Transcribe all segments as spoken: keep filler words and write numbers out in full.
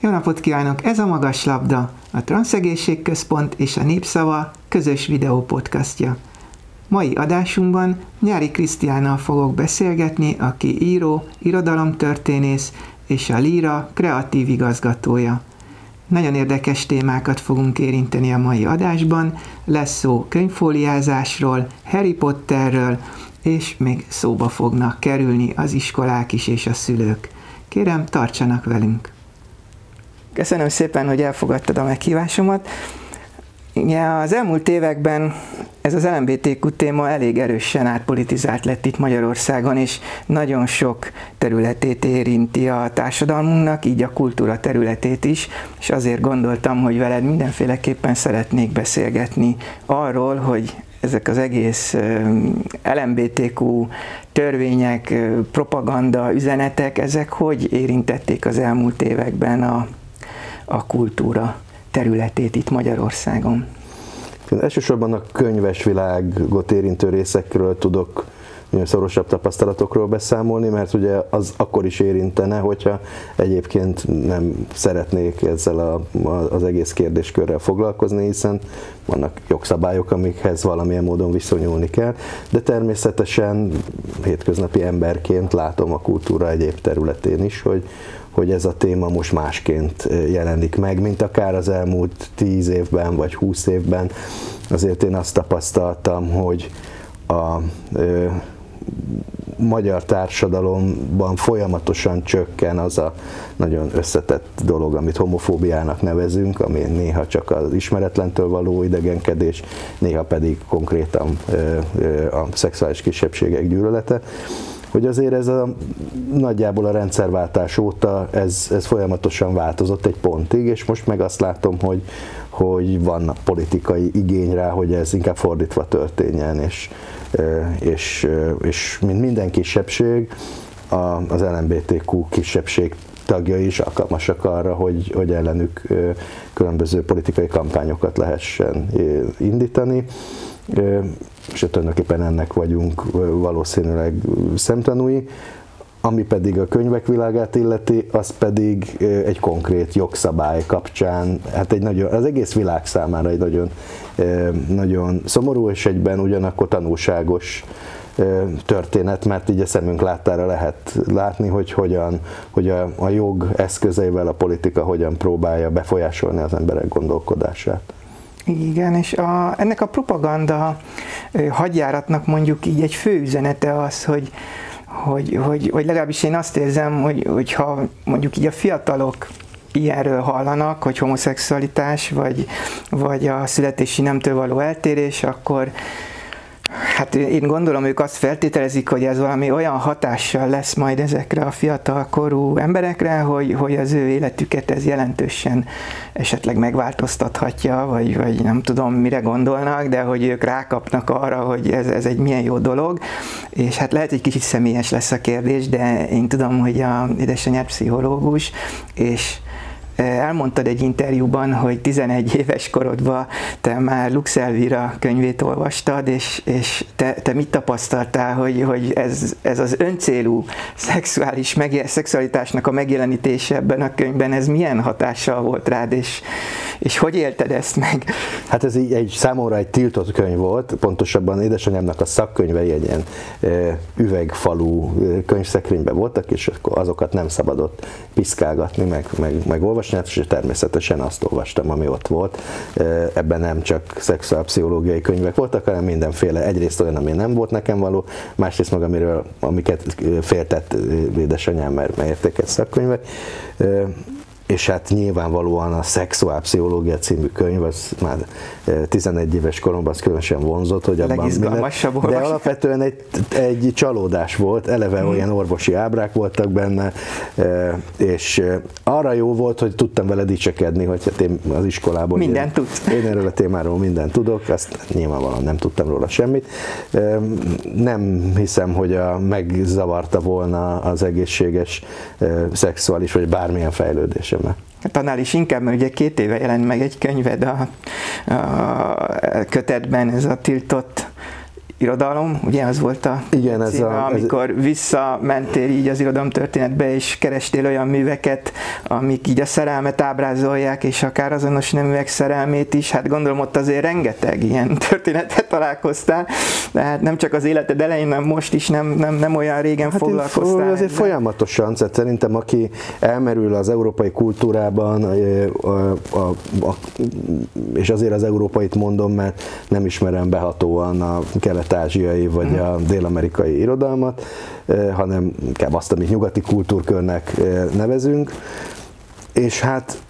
Jó napot kívánok! Ez a Magaslabda, a Transzegészségközpont és a Népszava közös videópodcastja. Mai adásunkban Nyári Krisztiánnal fogok beszélgetni, aki író, irodalomtörténész és a Líra kreatív igazgatója. Nagyon érdekes témákat fogunk érinteni a mai adásban, lesz szó könyvfóliázásról, Harry Potterről, és még szóba fognak kerülni az iskolák is és a szülők. Kérem, tartsanak velünk! Köszönöm szépen, hogy elfogadtad a meghívásomat. Ugye az elmúlt években ez az el em bé té kú téma elég erősen átpolitizált lett itt Magyarországon, és nagyon sok területét érinti a társadalmunknak, így a kultúra területét is, és azért gondoltam, hogy veled mindenféleképpen szeretnék beszélgetni arról, hogy ezek az egész el em bé té kú törvények, propaganda, üzenetek, ezek hogy érintették az elmúlt években a, a kultúra területét itt Magyarországon? Elsősorban a könyves világot érintő részekről tudok szorosabb tapasztalatokról beszámolni, mert ugye az akkor is érintene, hogyha egyébként nem szeretnék ezzel a, az egész kérdéskörrel foglalkozni, hiszen vannak jogszabályok, amikhez valamilyen módon viszonyulni kell, de természetesen hétköznapi emberként látom a kultúra egyéb területén is, hogy hogy ez a téma most másként jelenik meg, mint akár az elmúlt tíz évben vagy húsz évben. Azért én azt tapasztaltam, hogy a ö, magyar társadalomban folyamatosan csökken az a nagyon összetett dolog, amit homofóbiának nevezünk, ami néha csak az ismeretlentől való idegenkedés, néha pedig konkrétan ö, ö, a szexuális kisebbségek gyűlölete. Hogy azért ez a nagyjából a rendszerváltás óta ez, ez folyamatosan változott egy pontig, és most meg azt látom, hogy, hogy van politikai igény rá, hogy ez inkább fordítva történjen, és, és, és mint minden kisebbség, az el em bé té kú kisebbség tagjai is alkalmasak arra, hogy, hogy ellenük különböző politikai kampányokat lehessen indítani. És tulajdonképpen ennek vagyunk valószínűleg szemtanúi. Ami pedig a könyvek világát illeti, az pedig egy konkrét jogszabály kapcsán, hát egy nagyon, az egész világ számára egy nagyon, nagyon szomorú és egyben ugyanakkor tanulságos történet, mert így a szemünk láttára lehet látni, hogy hogyan, hogy a, a jog eszközeivel a politika hogyan próbálja befolyásolni az emberek gondolkodását. Igen, és a, ennek a propaganda hadjáratnak mondjuk így egy fő üzenete az, hogy, hogy, hogy, hogy legalábbis én azt érzem, hogy, hogyha mondjuk így a fiatalok ilyenről hallanak, hogy homoszexualitás, vagy, vagy a születési nemtől való eltérés, akkor hát én gondolom, ők azt feltételezik, hogy ez valami olyan hatással lesz majd ezekre a fiatal korú emberekre, hogy, hogy az ő életüket ez jelentősen esetleg megváltoztathatja, vagy, vagy nem tudom, mire gondolnak, de hogy ők rákapnak arra, hogy ez, ez egy milyen jó dolog, és hát lehet, hogy kicsit személyes lesz a kérdés, de én tudom, hogy a édesanyád pszichológus, és elmondtad egy interjúban, hogy tizenegy éves korodban te már Lux Elvira könyvét olvastad, és, és te, te mit tapasztaltál, hogy, hogy ez, ez az öncélú szexuális megje, szexualitásnak a megjelenítése ebben a könyvben, ez milyen hatással volt rád, és, és hogy élted ezt meg? Hát ez így egy, számomra egy tiltott könyv volt, pontosabban édesanyámnak a szakkönyvei egy ilyen e, üvegfalú könyvszekrényben voltak, és akkor azokat nem szabadott piszkálgatni, meg, meg, meg olvasni, és természetesen azt olvastam, ami ott volt. Ebben nem csak szexuálpszichológiai könyvek voltak, hanem mindenféle, egyrészt olyan, ami nem volt nekem való, másrészt meg amiről, amiket féltett édesanyám, mert értékelt szakkönyvek. És hát nyilvánvalóan a Szexuálpszichológia című könyv, az már tizenegy éves koromban az különösen vonzott, hogy abban minden, de alapvetően egy, egy csalódás volt, eleve hmm. olyan orvosi ábrák voltak benne, és arra jó volt, hogy tudtam vele dicsekedni, hogy hát én az iskolából minden én, tudsz. Én erről a témáról mindent tudok, azt nyilvánvalóan nem tudtam róla semmit. Nem hiszem, hogy a, megzavarta volna az egészséges szexuális vagy bármilyen fejlődésem. Hát annál is inkább, mert ugye két éve jelent meg egy könyved a, a kötetben, ez a tiltott irodalom, ugye az volt a Igen, címe, ez a, amikor ez... visszamentél így az irodalomtörténetbe, és kerestél olyan műveket, amik így a szerelmet ábrázolják, és akár azonos neműek szerelmét is. Hát gondolom ott azért rengeteg ilyen történetet találkoztál, de hát nem csak az életed elején, hanem most is nem, nem, nem olyan régen hát foglalkoztál. Azért de... folyamatosan, tehát szerintem aki elmerül az európai kultúrában, a, a, a, a, és azért az európait mondom, mert nem ismerem behatóan a kelet-ázsiai vagy a dél-amerikai irodalmat, hanem inkább azt, amit nyugati kultúrkörnek nevezünk, és hát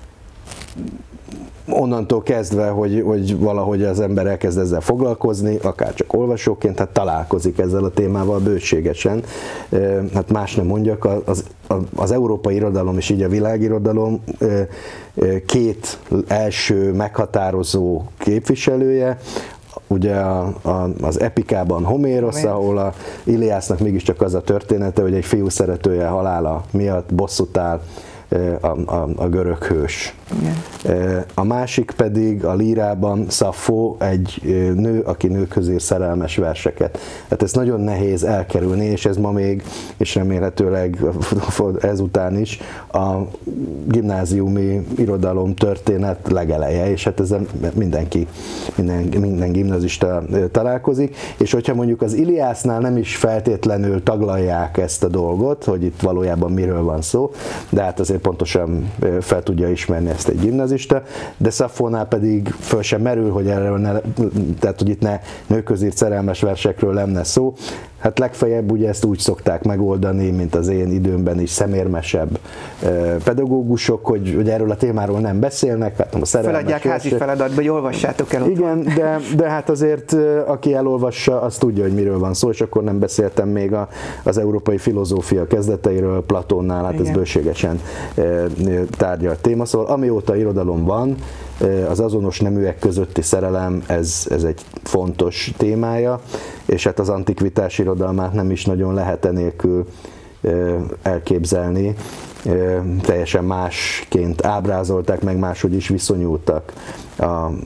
onnantól kezdve, hogy, hogy valahogy az ember elkezd ezzel foglalkozni, akár csak olvasóként, hát találkozik ezzel a témával bőségesen. Hát más nem mondjak, az, az európai irodalom és így a világirodalom két első meghatározó képviselője, ugye a, a, az epikában Homérosz, ahol a Iliásznak mégiscsak az a története, hogy egy fiú szeretője halála miatt bosszút áll a, a, a görög hős. Igen. A másik pedig a lírában Szaffó, egy nő, aki nőkhöz ír szerelmes verseket. Hát ez nagyon nehéz elkerülni, és ez ma még, és remélhetőleg ezután is a gimnáziumi irodalom történet legeleje, és hát ezzel mindenki, minden, minden gimnazista találkozik, és hogyha mondjuk az Iliásznál nem is feltétlenül taglalják ezt a dolgot, hogy itt valójában miről van szó, de hát azért pontosan fel tudja ismerni ezt egy gimnazista, de Szaffónál pedig föl sem merül, hogy erről ne, tehát hogy itt ne nőköz írt szerelmes versekről lenne szó. Hát legfeljebb ugye ezt úgy szokták megoldani, mint az én időmben is szemérmesebb pedagógusok, hogy, hogy erről a témáról nem beszélnek. Hát a feladják házi feladatba, hogy olvassátok el. Igen, de, de hát azért aki elolvassa, az tudja, hogy miről van szó, és akkor nem beszéltem még a, az európai filozófia kezdeteiről, Platónnál, hát igen. Ez bőségesen tárgyalt téma. Szóval amióta irodalom van, az azonos neműek közötti szerelem, ez, ez egy fontos témája, és hát az antikvitás irodalmát nem is nagyon lehet enélkül elképzelni. Teljesen másként ábrázolták, meg, máshogy is viszonyultak a,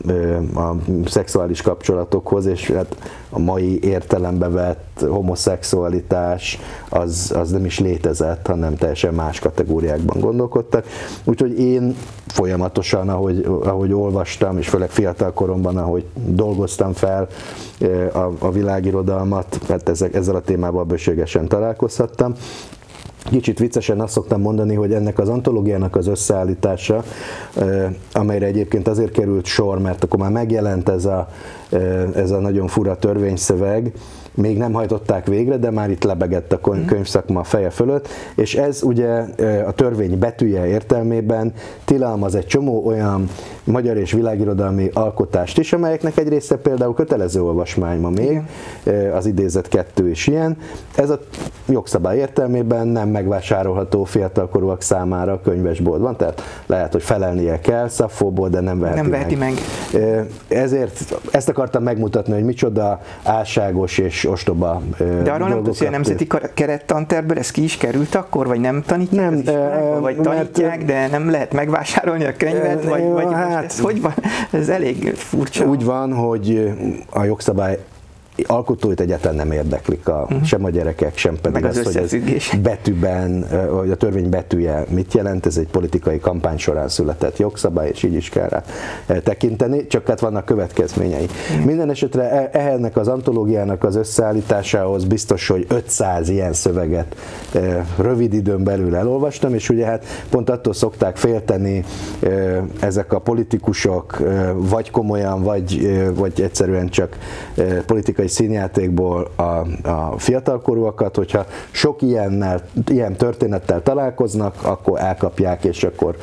a szexuális kapcsolatokhoz, és hát a mai értelembe vett homoszexualitás az, az nem is létezett, hanem teljesen más kategóriákban gondolkodtak. Úgyhogy én folyamatosan, ahogy, ahogy olvastam, és főleg fiatal koromban, ahogy dolgoztam fel a, a világirodalmat, hát ezzel, ezzel a témával bőségesen találkozhattam. Kicsit viccesen azt szoktam mondani, hogy ennek az antológiának az összeállítása, amelyre egyébként azért került sor, mert akkor már megjelent ez a, ez a nagyon fura törvényszöveg, még nem hajtották végre, de már itt lebegett a könyvszakma feje fölött, és ez ugye a törvény betűje értelmében tilalmaz egy csomó olyan magyar és világirodalmi alkotást is, amelyeknek egy része például kötelező olvasmány ma még, az idézet kettő is ilyen. Ez a jogszabály értelmében nem megvásárolható fiatalkorúak számára a könyvesboltban, tehát lehet, hogy felelnie kell Szaffóból, de nem veheti, nem veheti meg. meg. Ezért ezt akartam megmutatni, hogy micsoda álságos és ostoba De arról nem tudsz, hogy a nemzeti kerettantervből ez ki is került akkor, vagy nem tanítják? Nem, e, vagy tanítják, mert, de nem lehet megvásárolni a könyvet, e, vagy, vagy hát, ez hogy van? Ez elég furcsa. Úgy van, hogy a jogszabály alkotóit egyáltalán nem érdeklik, a, uh-huh. sem a gyerekek, sem pedig az, az hogy ez betűben, hogy a törvény betűje mit jelent, ez egy politikai kampány során született jogszabály, és így is kell rá tekinteni, csak hát vannak következményei. Uh-huh. Minden esetre ennek az antológiának az összeállításához biztos, hogy ötszáz ilyen szöveget rövid időn belül elolvastam, és ugye hát pont attól szokták félteni ezek a politikusok, vagy komolyan, vagy, vagy egyszerűen csak politikai színjátékból a, a fiatalkorúakat, hogyha sok ilyennel, ilyen történettel találkoznak, akkor elkapják, és akkor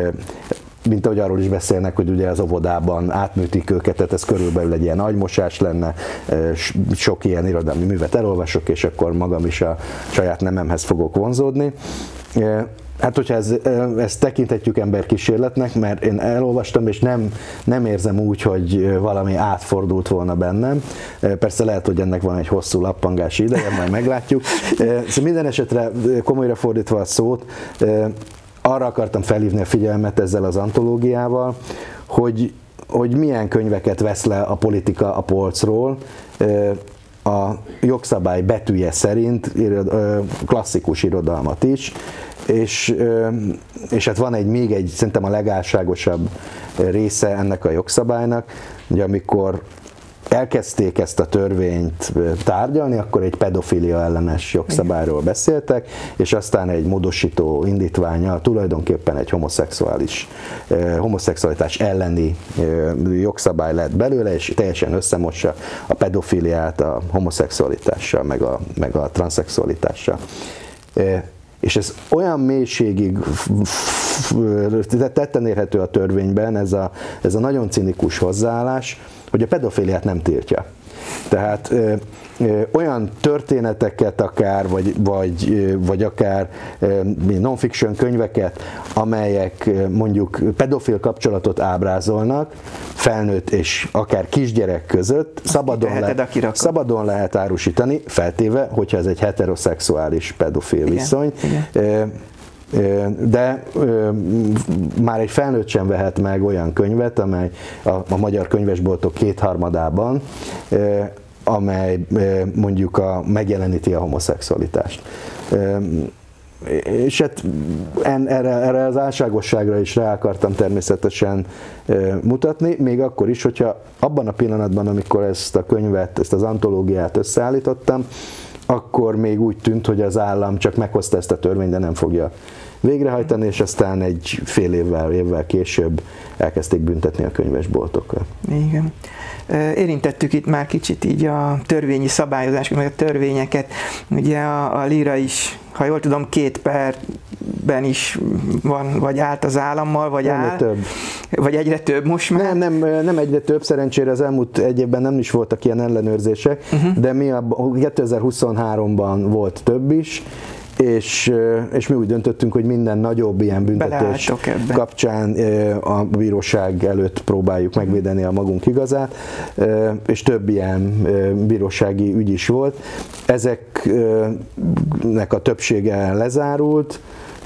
mint ahogy arról is beszélnek, hogy ugye az óvodában átműtik őket, tehát ez körülbelül egy ilyen agymosás lenne, sok ilyen irodalmi művet elolvasok, és akkor magam is a saját nememhez fogok vonzódni. Hát, hogyha ez, ezt tekinthetjük emberkísérletnek, mert én elolvastam, és nem, nem érzem úgy, hogy valami átfordult volna bennem. Persze lehet, hogy ennek van egy hosszú lappangási ideje, majd meglátjuk. Szóval minden esetre komolyra fordítva a szót, arra akartam felhívni a figyelmet ezzel az antológiával, hogy, hogy milyen könyveket vesz le a politika a polcról, a jogszabály betűje szerint klasszikus irodalmat is, és, és hát van egy még egy, szerintem a legálságosabb része ennek a jogszabálynak, hogy amikor elkezdték ezt a törvényt tárgyalni, akkor egy pedofilia ellenes jogszabályról beszéltek, és aztán egy módosító indítvánnyal tulajdonképpen egy homoszexuális, homoszexualitás elleni jogszabály lett belőle, és teljesen összemossa a pedofiliát a homoszexualitással, meg a, meg a transzexualitással. És ez olyan mélységig tetten érhető a törvényben, ez a, ez a nagyon cinikus hozzáállás, hogy a pedofiliát nem tiltja. Tehát ö, ö, olyan történeteket akár, vagy, vagy, ö, vagy akár ö, non-fiction könyveket, amelyek mondjuk pedofil kapcsolatot ábrázolnak, felnőtt és akár kisgyerek között, szabadon, le, szabadon lehet árusítani, feltéve, hogyha ez egy heteroszexuális pedofil igen, viszony. Igen. De ö, már egy felnőtt sem vehet meg olyan könyvet, amely a, a magyar könyvesboltok kétharmadában, ö, amely ö, mondjuk a, megjeleníti a homoszexualitást. Ö, és hát en, erre, erre az álságosságra is rá akartam természetesen ö, mutatni, még akkor is, hogyha abban a pillanatban, amikor ezt a könyvet, ezt az antológiát összeállítottam, akkor még úgy tűnt, hogy az állam csak meghozta ezt a törvényt, de nem fogja végrehajtani, és aztán egy fél évvel, évvel később elkezdték büntetni a könyvesboltokat. Igen. Érintettük itt már kicsit így a törvényi szabályozásokat, meg a törvényeket. Ugye a, a Lira is, ha jól tudom, két perben is van, vagy állt az állammal, vagy nem áll. Több. Vagy egyre több most már? Nem, nem, nem egyre több, szerencsére az elmúlt egy évben nem is voltak ilyen ellenőrzések, uh-huh. de mi a kétezer-huszonháromban volt több is, És, és mi úgy döntöttünk, hogy minden nagyobb ilyen büntetés kapcsán a bíróság előtt próbáljuk megvédeni a magunk igazát, és több ilyen bírósági ügy is volt. Ezeknek a többsége lezárult,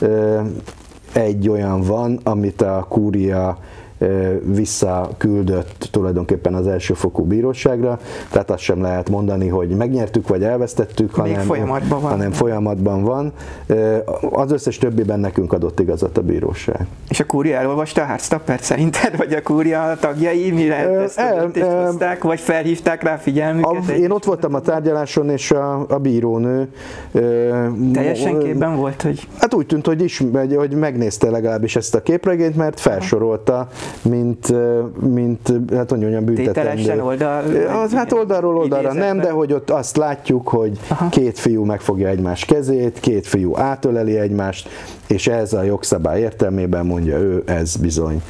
egy olyan van, amit a kúria visszaküldött tulajdonképpen az elsőfokú bíróságra, tehát azt sem lehet mondani, hogy megnyertük vagy elvesztettük, hanem folyamatban van. hanem folyamatban van. Az összes többiben nekünk adott igazat a bíróság. És a kúria elolvasta a Hardstopper szerinted, vagy a kúria tagjai mire ezt a döntést hozták, vagy felhívták rá figyelmüket? A, én ott voltam a tárgyaláson, és a, a bírónő teljesen képben volt, hogy... Hát úgy tűnt, hogy, is, hogy megnézte legalábbis ezt a képregényt, mert felsorolta, mint, mint hát mondjam, büntetendő. Oldal, hát oldalról oldalra nem, de hogy ott azt látjuk, hogy aha. két fiú megfogja egymás kezét, két fiú átöleli egymást, és ez a jogszabály értelmében mondja ő, ez bizony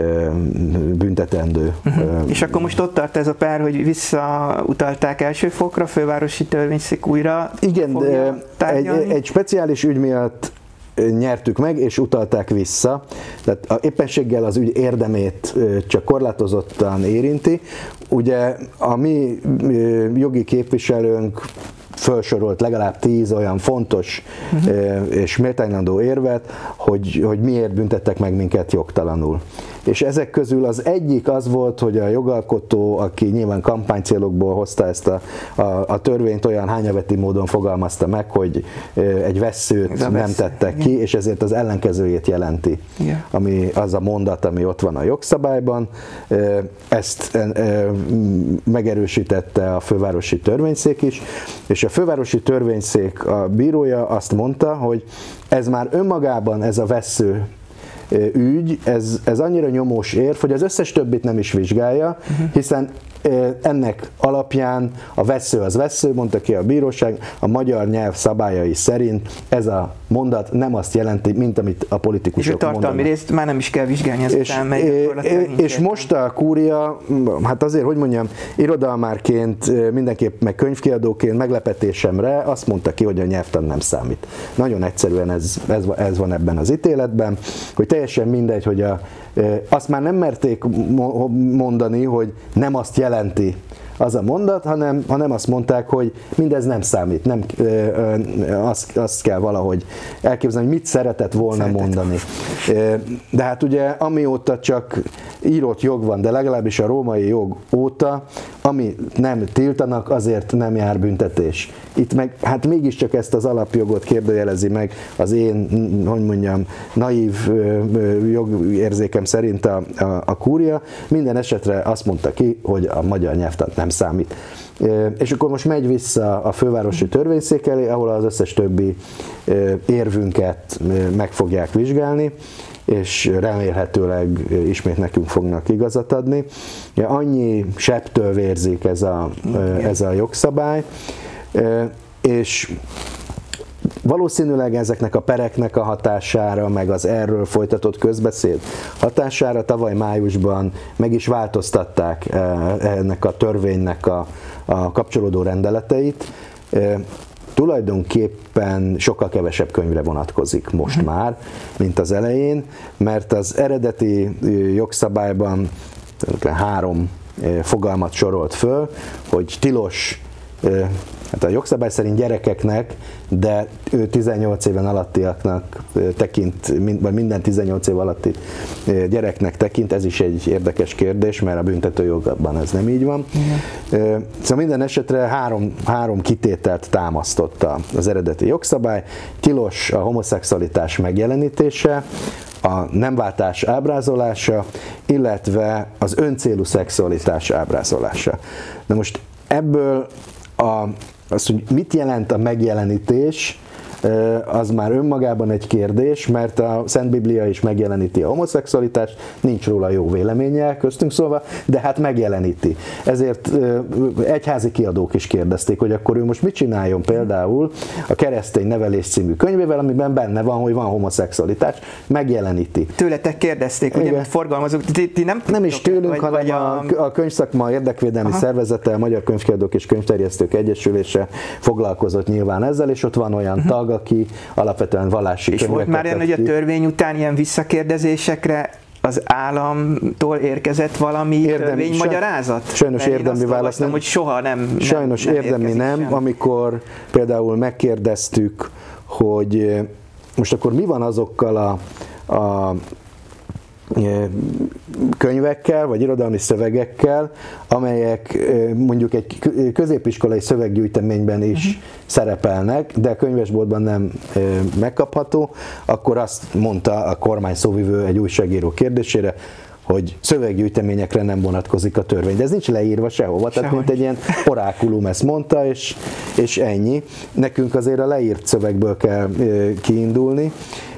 büntetendő. Uh-huh. És akkor most ott tart ez a per, hogy visszautalták első fokra, fővárosi törvényszék újra igen, egy, egy speciális ügy miatt nyertük meg, és utalták vissza. Tehát a éppenséggel az ügy érdemét csak korlátozottan érinti. Ugye a mi jogi képviselőnk felsorolt legalább tíz olyan fontos uh-huh. és méltánylandó érvet, hogy, hogy miért büntettek meg minket jogtalanul. És ezek közül az egyik az volt, hogy a jogalkotó, aki nyilván kampánycélokból hozta ezt a, a, a törvényt, olyan hányaveti módon fogalmazta meg, hogy egy vesszőt nem vesz, tettek igen. ki, és ezért az ellenkezőjét jelenti. Igen. Ami az a mondat, ami ott van a jogszabályban. Ezt megerősítette a fővárosi törvényszék is, és a fővárosi törvényszék a bírója azt mondta, hogy ez már önmagában ez a vessző ügy, ez, ez annyira nyomós érv, hogy az összes többit nem is vizsgálja, uh-huh. hiszen ennek alapján a vessző az vessző, mondta ki a bíróság, a magyar nyelv szabályai szerint ez a mondat nem azt jelenti, mint amit a politikusok mondanak. És a tartalmi részt már nem is kell vizsgálni ezután, és, és most a kúria, hát azért, hogy mondjam, irodalmárként, mindenképp meg könyvkiadóként meglepetésemre azt mondta ki, hogy a nyelvtan nem számít. Nagyon egyszerűen ez, ez, ez van ebben az ítéletben, hogy teljesen mindegy, hogy a, azt már nem merték mondani, hogy nem azt jelenti az a mondat, hanem, hanem azt mondták, hogy mindez nem számít, nem, azt, azt kell valahogy elképzelni, hogy mit szeretett volna szeretett. mondani. De hát ugye amióta csak írott jog van, de legalábbis a római jog óta, ami nem tiltanak, azért nem jár büntetés. Itt meg hát mégiscsak ezt az alapjogot kérdőjelezi meg az én, hogy mondjam, naív jogérzékem szerint a, a, a kúria. Minden esetre azt mondta ki, hogy a magyar nyelvtan nem számít. És akkor most megy vissza a fővárosi törvényszék elé, ahol az összes többi érvünket meg fogják vizsgálni, és remélhetőleg ismét nekünk fognak igazat adni. Annyi sebtől vérzik ez a, ez a jogszabály, és valószínűleg ezeknek a pereknek a hatására, meg az erről folytatott közbeszéd hatására tavaly májusban meg is változtatták ennek a törvénynek a, a kapcsolódó rendeleteit. Tulajdonképpen sokkal kevesebb könyvre vonatkozik most már, mint az elején, mert az eredeti jogszabályban három fogalmat sorolt föl, hogy tilos, hát a jogszabály szerint gyerekeknek, de ő tizennyolc éven alattiaknak tekint, vagy minden tizennyolc év alatti gyereknek tekint, ez is egy érdekes kérdés, mert a büntetőjogban ez nem így van. Igen. Szóval minden esetre három, három kitételt támasztotta az eredeti jogszabály. Tilos a homoszexualitás megjelenítése, a nemváltás ábrázolása, illetve az öncélú szexualitás ábrázolása. Na most ebből a, az, hogy mit jelent a megjelenítés, az már önmagában egy kérdés, mert a Szent Biblia is megjeleníti a homoszexualitást, nincs róla jó véleménye, köztünk szólva, de hát megjeleníti. Ezért egyházi kiadók is kérdezték, hogy akkor ő most mit csináljon például a Keresztény nevelés című könyvével, amiben benne van, hogy van homoszexualitás, megjeleníti. Tőletek kérdezték, ugye, mint forgalmazók, ti, ti nem Nem is tőlünk, vagy, hanem vagy a... a könyvszakma érdekvédelmi Aha. szervezete, a Magyar Könyvkiadók és Könyvterjesztők Egyesülése foglalkozott nyilván ezzel, és ott van olyan uh-huh. tag, aki alapvetően vallási és volt már ilyen, hogy a törvény után ilyen visszakérdezésekre az államtól érkezett valami törvénymagyarázat? Sajnos érdemi válasz nem. Hogy soha nem, sajnos nem, nem érdemi nem, sem. Amikor például megkérdeztük, hogy most akkor mi van azokkal a, a könyvekkel, vagy irodalmi szövegekkel, amelyek mondjuk egy középiskolai szöveggyűjteményben is uh-huh. szerepelnek, de a könyvesboltban nem megkapható, akkor azt mondta a kormány szóvivő egy újságíró kérdésére, hogy szöveggyűjteményekre nem vonatkozik a törvény. De ez nincs leírva sehova, tehát Sehogy. mint egy ilyen orákulum ezt mondta, és, és ennyi. Nekünk azért a leírt szövegből kell kiindulni.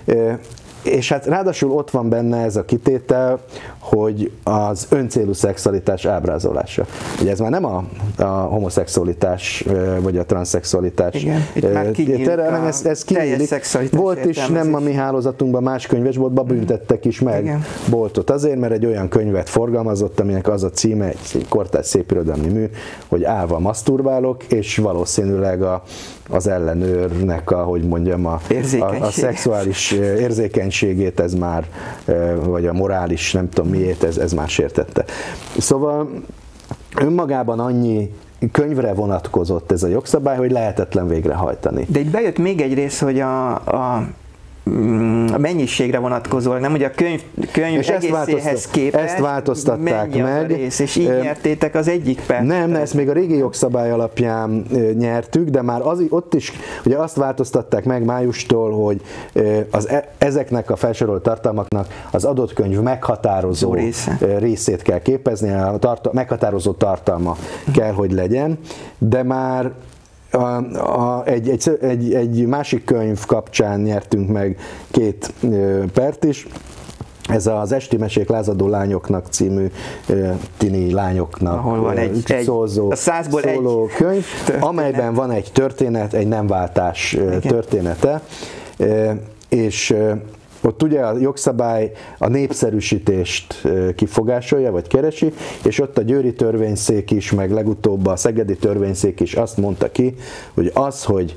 És hát ráadásul ott van benne ez a kitétel, hogy az öncélú szexualitás ábrázolása. Ugye ez már nem a, a homoszexualitás vagy a transzexualitás. Igen, itt már kinyílt a ez, ez teljes szexualitás. Volt is, nem a mi hálózatunkban, más könyvesboltban büntettek is meg Igen. boltot azért, mert egy olyan könyvet forgalmazott, aminek az a címe, egy kortárs szépirodalmi mű, hogy állva maszturbálok, és valószínűleg a, az ellenőrnek a, hogy mondjam, a, a, a szexuális érzékenységét ez már, vagy a morális, nem tudom miért, ez, ez már sértette. Szóval önmagában annyi könyvre vonatkozott ez a jogszabály, hogy lehetetlen végrehajtani. De itt bejött még egy rész, hogy a, a a mennyiségre vonatkozóan, nem, hogy a könyv, könyv és egészéhez képest ezt változtatták meg, rész, és így nyertétek az egyik pert. Nem, ezt még a régi jogszabály alapján nyertük, de már az, ott is ugye azt változtatták meg májustól, hogy az, ezeknek a felsorolt tartalmaknak az adott könyv meghatározó részét kell képezni, a tartal, meghatározó tartalma kell, hogy legyen, de már A, a, egy, egy, egy, egy másik könyv kapcsán nyertünk meg két ö, pert is. Ez az Esti mesék lázadó lányoknak című ö, tini lányoknak Ahol van egy, egy, szózó, a százból szóló egy könyv, történet. amelyben van egy történet, egy nemváltás ö, története, ö, és ö, ott ugye a jogszabály a népszerűsítést kifogásolja, vagy keresi, és ott a győri törvényszék is, meg legutóbb a szegedi törvényszék is azt mondta ki, hogy az, hogy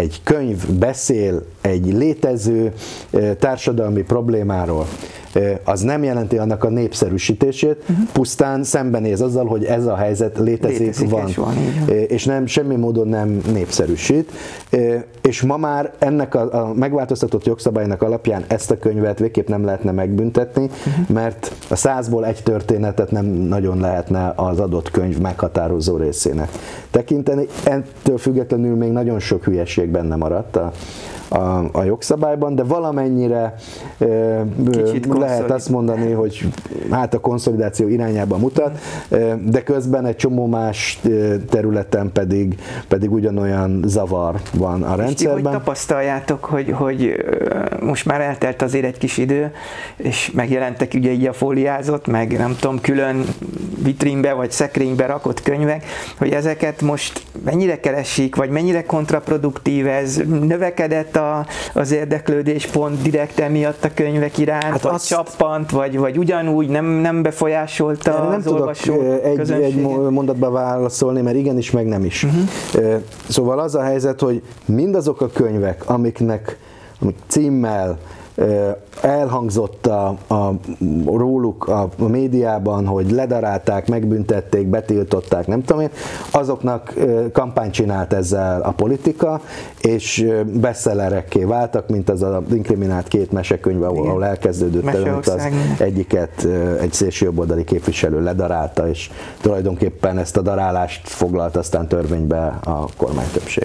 egy könyv beszél egy létező társadalmi problémáról, az nem jelenti annak a népszerűsítését, uh-huh. pusztán szembenéz azzal, hogy ez a helyzet létezik, létezik van, és, van és nem, semmi módon nem népszerűsít. És ma már ennek a, a megváltoztatott jogszabálynak alapján ezt a könyvet végképp nem lehetne megbüntetni, uh-huh. mert a százból egy történetet nem nagyon lehetne az adott könyv meghatározó részének tekinteni. Ettől függetlenül még nagyon sok hülyeség benne maradt a A, a jogszabályban, de valamennyire e, lehet azt mondani, hogy hát a konszolidáció irányába mutat, e, de közben egy csomó más területen pedig, pedig ugyanolyan zavar van a rendszerben. És ti hogy tapasztaljátok, hogy, hogy most már eltelt azért egy kis idő, és megjelentek ugye így a fóliázott, meg nem tudom, külön vitrínbe vagy szekrénybe rakott könyvek, hogy ezeket most mennyire keresik, vagy mennyire kontraproduktív ez, növekedett a, az érdeklődés pont direkt emiatt a könyvek iránt, hát vagy azt... csappant, vagy, vagy ugyanúgy nem, nem befolyásolta nem az olvasó egy, egy mondatba válaszolni, mert igenis, meg nem is. Uh-huh. Szóval az a helyzet, hogy mindazok a könyvek, amiknek amik címmel elhangzott a, a, róluk a, a médiában, hogy ledarálták, megbüntették, betiltották, nem tudom én, azoknak kampányt csinált ezzel a politika, és bestsellerekké váltak, mint az az inkriminált két mesekönyv, ahol, ahol elkezdődött, amit az egyiket egy szélsőjobboldali képviselő ledarálta, és tulajdonképpen ezt a darálást foglalt aztán törvénybe a kormánytöbbség.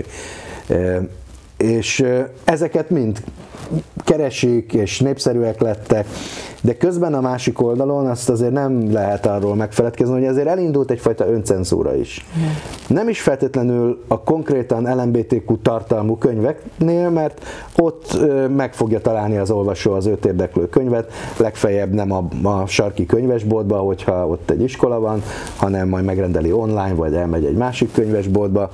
És ezeket mind keresik, és népszerűek lettek, de közben a másik oldalon azt azért nem lehet arról megfeledkezni, hogy azért elindult egyfajta öncenzúra is. Yeah. Nem is feltétlenül a konkrétan el em bé té kú tartalmú könyveknél, mert ott meg fogja találni az olvasó az őt érdeklő könyvet, legfeljebb nem a, a sarki könyvesboltba, hogyha ott egy iskola van, hanem majd megrendeli online, vagy elmegy egy másik könyvesboltba.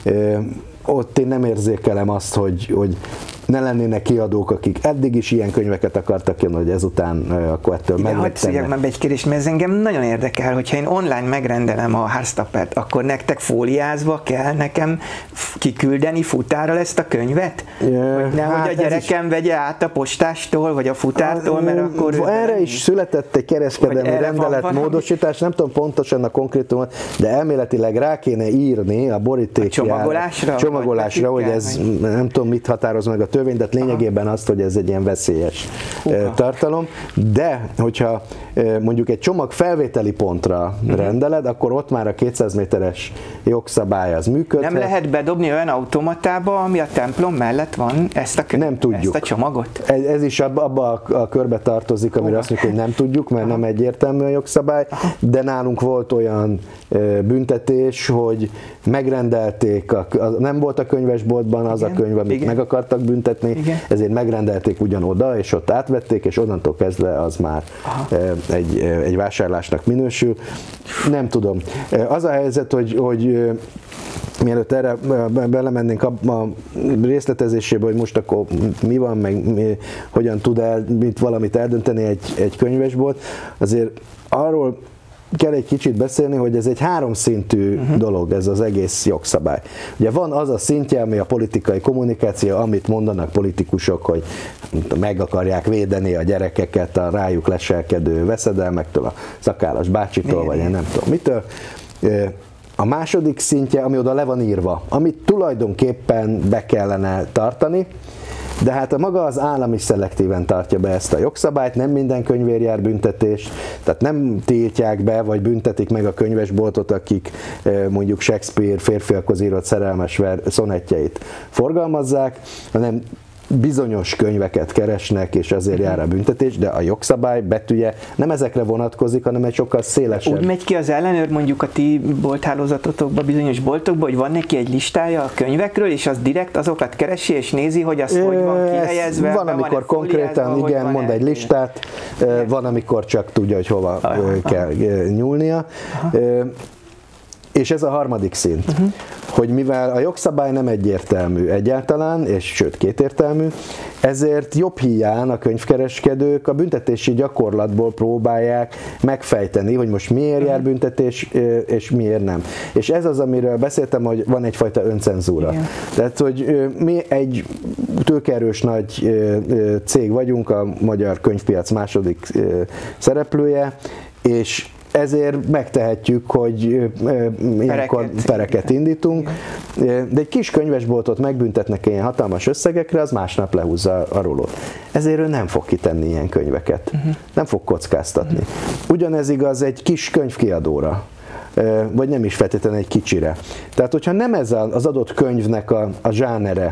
Ott én nem érzékelem azt, hogy, hogy ne lennének kiadók, akik eddig is ilyen könyveket akartak jönni, hogy ezután akkor ettől meglettenek. Hadd szívjak meg egy kérdést, mert ez engem nagyon érdekel, hogyha én online megrendelem a Hardstopert, akkor nektek fóliázva kell nekem kiküldeni futára ezt a könyvet? Yeah, hogy nehogy hát a gyerekem is vegye át a postástól, vagy a futártól, mert akkor... Erre is született egy kereskedelmi rendelet módosítás, nem tudom pontosan a konkrétumot, de elméletileg rá kéne írni a borítékjára, csomagolásra, csomagolásra hogy ez nem tudom mit határoz meg a törvény, de lényegében azt, hogy ez egy ilyen veszélyes Uha. tartalom, de hogyha mondjuk egy csomag felvételi pontra uh-huh. rendeled, akkor ott már a kétszáz méteres jogszabály az működhet. Nem lehet bedobni olyan automatába, ami a templom mellett van ezt a, kö- nem tudjuk. ezt a csomagot? Ez, ez is abba, abba a, a körbe tartozik, amire Uha. azt mondjuk, hogy nem tudjuk, mert Aha. nem egyértelmű a jogszabály, Aha. de nálunk volt olyan e, büntetés, hogy megrendelték, a, a, nem volt a könyvesboltban az Igen. a könyv, amit Igen. meg akartak büntetni, Igen. ezért megrendelték ugyanoda, és ott átvették, és onnantól kezdve az már e, egy, egy vásárlásnak minősül. Nem tudom. Az a helyzet, hogy, hogy mielőtt erre belemennénk a részletezésébe, hogy most akkor mi van, meg mi, hogyan tud el, mit valamit eldönteni egy, egy könyvesbolt, azért arról kell egy kicsit beszélni, hogy ez egy háromszintű uh-huh. dolog, ez az egész jogszabály. Ugye van az a szintje, ami a politikai kommunikáció, amit mondanak politikusok, hogy meg akarják védeni a gyerekeket a rájuk leselkedő veszedelmektől, a szakállas bácsitól, vagy én nem tudom mitől. A második szintje, ami oda le van írva, amit tulajdonképpen be kellene tartani, de hát a maga az állam is szelektíven tartja be ezt a jogszabályt, nem minden könyvér jár büntetést, tehát nem tiltják be, vagy büntetik meg a könyvesboltot, akik mondjuk Shakespeare férfiakhoz írott szerelmes szonettjeit forgalmazzák, hanem bizonyos könyveket keresnek, és ezért jár a büntetés, de a jogszabály betűje nem ezekre vonatkozik, hanem egy sokkal szélesebb. Úgy megy ki az ellenőr mondjuk a ti bolthálózatotokba, bizonyos boltokba, hogy van neki egy listája a könyvekről, és az direkt azokat keresi, és nézi, hogy az hogy van kihelyezve. Van, amikor van konkrétan, igen, mond egy listát, igen. van, amikor csak tudja, hogy hova aha, kell aha. nyúlnia. Aha. És ez a harmadik szint, uh-huh. hogy mivel a jogszabály nem egyértelmű egyáltalán, és sőt kétértelmű, ezért jobb híján a könyvkereskedők a büntetési gyakorlatból próbálják megfejteni, hogy most miért jár büntetés, és miért nem. És ez az, amiről beszéltem, hogy van egyfajta öncenzúra. Igen. Tehát, hogy mi egy tőkeerős nagy cég vagyunk, a magyar könyvpiac második szereplője, és ezért megtehetjük, hogy ilyenkor pereket, pereket indítunk, de egy kis könyvesboltot megbüntetnek ilyen hatalmas összegekre, az másnap lehúzza a rólót. Ezért ő nem fog kitenni ilyen könyveket, uh-huh. nem fog kockáztatni. Uh-huh. Ugyanez igaz egy kis könyvkiadóra, vagy nem is feltétlenül egy kicsire. Tehát, hogyha nem ez az adott könyvnek a, a zsánere,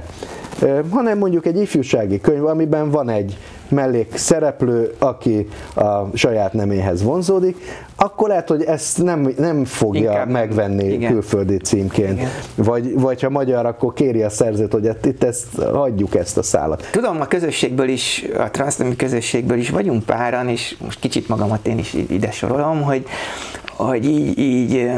hanem mondjuk egy ifjúsági könyv, amiben van egy mellékszereplő, aki a saját neméhez vonzódik, akkor lehet, hogy ezt nem, nem fogja Inkább megvenni igen. külföldi címként. Vagy, vagy ha magyar, akkor kéri a szerzőt, hogy itt ezt, hagyjuk ezt a szálat. Tudom, a közösségből is, a transznemű közösségből is vagyunk páran, és most kicsit magamat én is ide sorolom, hogy, hogy így, így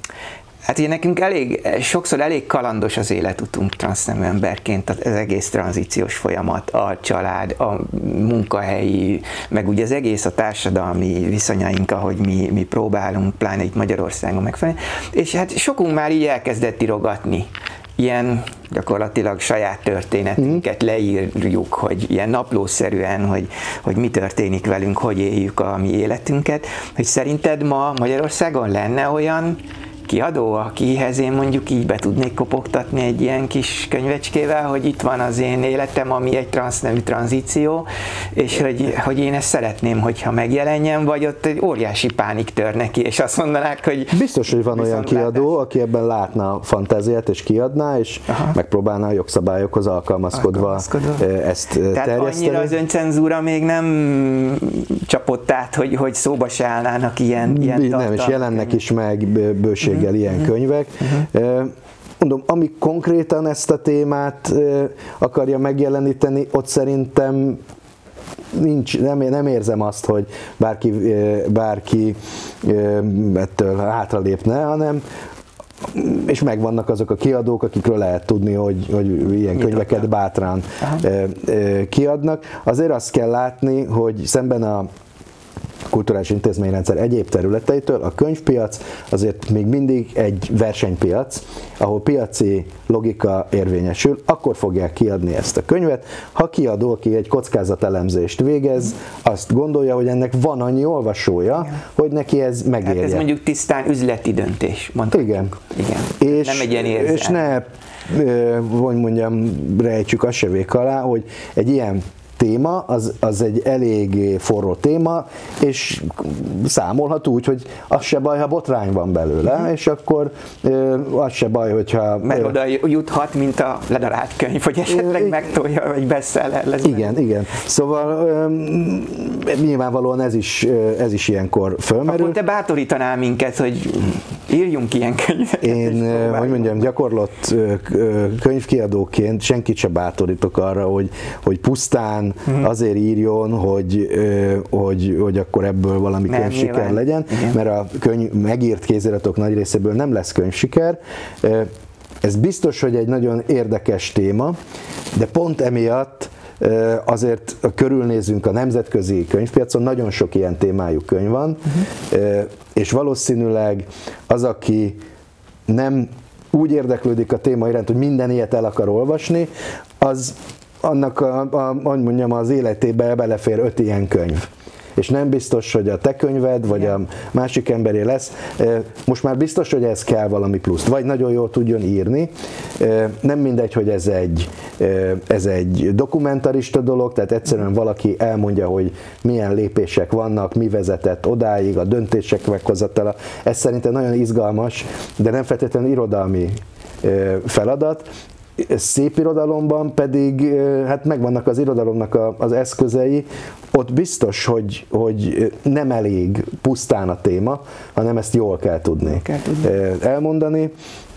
hát ugye nekünk elég, sokszor elég kalandos az életutunk transznemű emberként, az egész tranzíciós folyamat, a család, a munkahelyi, meg ugye az egész a társadalmi viszonyaink, ahogy mi, mi próbálunk, pláne itt Magyarországon megfelelni, és hát sokunk már így elkezdett írogatni. Ilyen gyakorlatilag saját történetünket leírjuk, hogy ilyen naplószerűen, hogy, hogy mi történik velünk, hogy éljük a mi életünket, hogy szerinted ma Magyarországon lenne olyan kiadó, akihez én mondjuk így be tudnék kopogtatni egy ilyen kis könyvecskével, hogy itt van az én életem, ami egy transznemű tranzíció, és hogy, hogy én ezt szeretném, hogyha megjelenjen, vagy ott egy óriási pánik tör neki, és azt mondanák, hogy... Biztos, hogy van olyan kiadó, aki ebben látna fantáziát, és kiadná, és Aha. megpróbálná a jogszabályokhoz alkalmazkodva, alkalmazkodva. ezt Tehát terjeszteni. Annyira az öncenzúra még nem csapott át, hogy, hogy szóba se állnának ilyen, ilyen Nem, és jelennek is meg bőség uh-huh. ilyen uh-huh. könyvek. Uh-huh. Mondom, ami konkrétan ezt a témát akarja megjeleníteni, ott szerintem nincs, nem, nem érzem azt, hogy bárki, bárki ettől hátralépne, hanem és megvannak azok a kiadók, akikről lehet tudni, hogy, hogy ilyen könyveket bátran Aha. kiadnak. Azért azt kell látni, hogy szemben a kulturális intézményrendszer egyéb területeitől a könyvpiac azért még mindig egy versenypiac, ahol piaci logika érvényesül, akkor fogják kiadni ezt a könyvet. Ha kiadó, aki egy kockázatelemzést végez, azt gondolja, hogy ennek van annyi olvasója, Igen. hogy neki ez megérje. Hát ez mondjuk tisztán üzleti döntés, mondhatjuk. Igen. Igen. És, nem egy ilyen érzelem. És ne, hogy mondjam, rejtsük a sevék alá, hogy egy ilyen téma, az, az egy elég forró téma, és számolhat úgy, hogy az se baj, ha botrány van belőle, uh-huh. és akkor az se baj, hogyha... Mert oda juthat, mint a ledarált könyv, hogy esetleg megtolja, vagy bestseller lesz. Igen, igen. Szóval nyilvánvalóan ez is, ez is ilyenkor fölmerül. Akkor te bátorítanál minket, hogy írjunk ilyen könyveket. Én, hogy mondjam, gyakorlott könyvkiadóként senkit se bátorítok arra, hogy, hogy pusztán Hmm. azért írjon, hogy, hogy, hogy akkor ebből valami nem, könyvsiker nyilván. legyen, Igen. mert a könyv, megírt kéziratok nagy részéből nem lesz könyvsiker. Ez biztos, hogy egy nagyon érdekes téma, de pont emiatt azért körülnézünk a nemzetközi könyvpiacon, nagyon sok ilyen témájú könyv van, uh-huh. és valószínűleg az, aki nem úgy érdeklődik a téma iránt, hogy minden ilyet el akar olvasni, az annak, a, a, hogy mondjam, az életébe belefér öt ilyen könyv. És nem biztos, hogy a te könyved, vagy a másik emberé lesz. Most már biztos, hogy ez kell valami pluszt. Vagy nagyon jól tudjon írni. Nem mindegy, hogy ez egy, ez egy dokumentarista dolog, tehát egyszerűen valaki elmondja, hogy milyen lépések vannak, mi vezetett odáig, a döntések meghozatala. Ez szerintem nagyon izgalmas, de nem feltétlenül irodalmi feladat. Szép irodalomban pedig hát megvannak az irodalomnak a, az eszközei, ott biztos, hogy, hogy nem elég pusztán a téma, hanem ezt jól kell tudni, kell tudni. elmondani.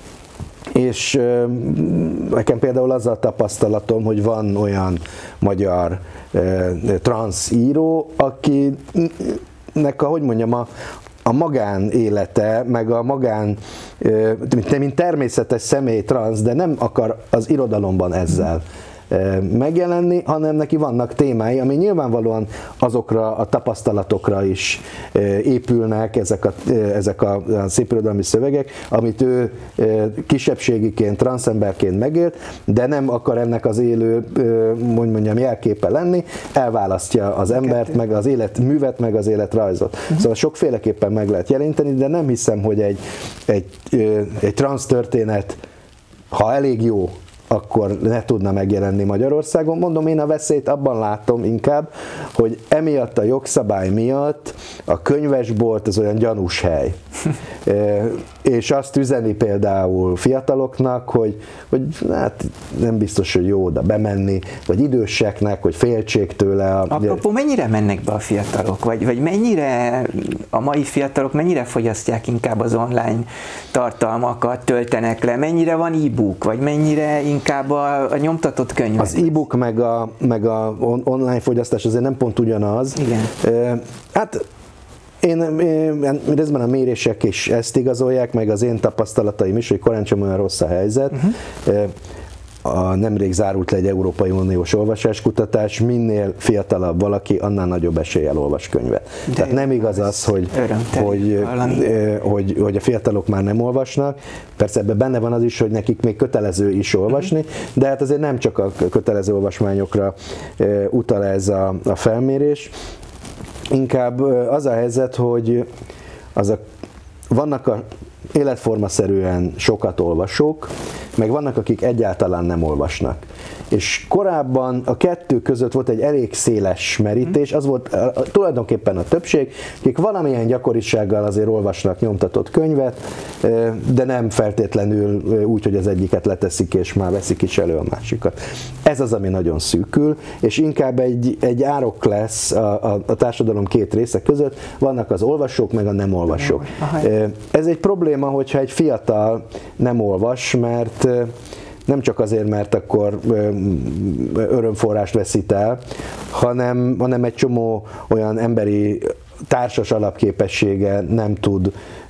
És nekem például az a tapasztalatom, hogy van olyan magyar transz író, akinek a, hogy mondjam, a, a magánélete, meg a magán mint, mint természetes személy transz, de nem akar az irodalomban ezzel megjelenni, hanem neki vannak témái, ami nyilvánvalóan azokra a tapasztalatokra is épülnek, ezek a, ezek a szépirodalmi szövegek, amit ő kisebbségiként, transzemberként megélt, de nem akar ennek az élő, hogy mondjam, jelképe lenni, elválasztja az embert, meg az életművet, meg az életrajzot. Uh-huh. Szóval sokféleképpen meg lehet jelenteni, de nem hiszem, hogy egy, egy, egy transz történet, ha elég jó, akkor ne tudna megjelenni Magyarországon. Mondom, én a veszélyt abban látom inkább, hogy emiatt a jogszabály miatt a könyvesbolt az olyan gyanús hely. e, és azt üzeni például fiataloknak, hogy, hogy hát nem biztos, hogy jó oda bemenni, vagy időseknek, hogy féltsék tőle. A... Apropó, mennyire mennek be a fiatalok? Vagy, vagy mennyire a mai fiatalok mennyire fogyasztják inkább az online tartalmakat, töltenek le? Mennyire van e-book? Vagy mennyire inkább a, a nyomtatott könyvek? Az e-book meg a, meg a online fogyasztás azért nem pont ugyanaz. Igen. E, hát Én, én részben a mérések is ezt igazolják, meg az én tapasztalataim is, hogy korán sem olyan rossz a helyzet. Uh-huh. A nemrég zárult le egy Európai Uniós olvasáskutatás, minél fiatalabb valaki, annál nagyobb eséllyel olvas könyvet. De Tehát nem igaz az, hogy, hogy, hogy, hogy a fiatalok már nem olvasnak. Persze ebben benne van az is, hogy nekik még kötelező is olvasni, uh-huh. de hát azért nem csak a kötelező olvasmányokra utal ez a, a felmérés. Inkább az a helyzet, hogy az a, vannak a életformaszerűen sokat olvasók, meg vannak, akik egyáltalán nem olvasnak. És korábban a kettő között volt egy elég széles merítés, az volt tulajdonképpen a többség, akik valamilyen gyakorisággal azért olvasnak nyomtatott könyvet, de nem feltétlenül úgy, hogy az egyiket leteszik, és már veszik is elő a másikat. Ez az, ami nagyon szűkül, és inkább egy, egy árok lesz a, a, a társadalom két része között, vannak az olvasók, meg a nem olvasók. Ez egy probléma, hogyha egy fiatal nem olvas, mert nem csak azért, mert akkor örömforrást veszít el, hanem, hanem egy csomó olyan emberi társas alapképessége nem tud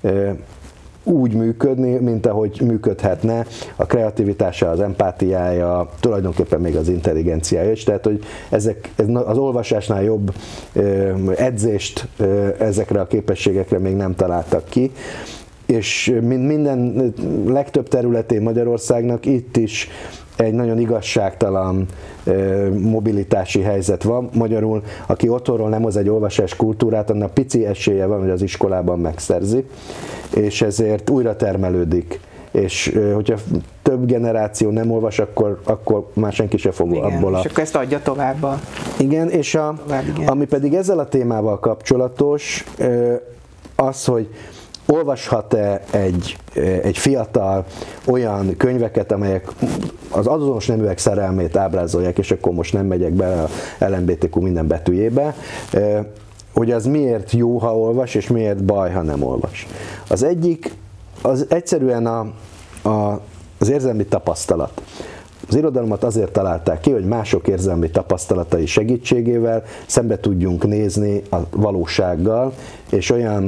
úgy működni, mint ahogy működhetne a kreativitása, az empátiája, tulajdonképpen még az intelligenciája is. Tehát, hogy ezek, az olvasásnál jobb edzést ezekre a képességekre még nem találtak ki. És minden legtöbb területén Magyarországnak itt is egy nagyon igazságtalan mobilitási helyzet van. Magyarul, aki otthonról nem hoz egy olvasás kultúrát, annak pici esélye van, hogy az iskolában megszerzi, és ezért újra termelődik. És hogyha több generáció nem olvas, akkor, akkor már senki se fog igen, abból a... és akkor ezt adja tovább a... Igen, és a, tovább, igen. ami pedig ezzel a témával kapcsolatos, az, hogy olvashat-e egy, egy fiatal olyan könyveket, amelyek az azonos neműek szerelmét ábrázolják, és akkor most nem megyek bele a el em bé té kú minden betűjébe, hogy az miért jó, ha olvas, és miért baj, ha nem olvas. Az egyik, az egyszerűen a, a, az érzelmi tapasztalat. Az irodalmat azért találták ki, hogy mások érzelmi tapasztalatai segítségével szembe tudjunk nézni a valósággal, és olyan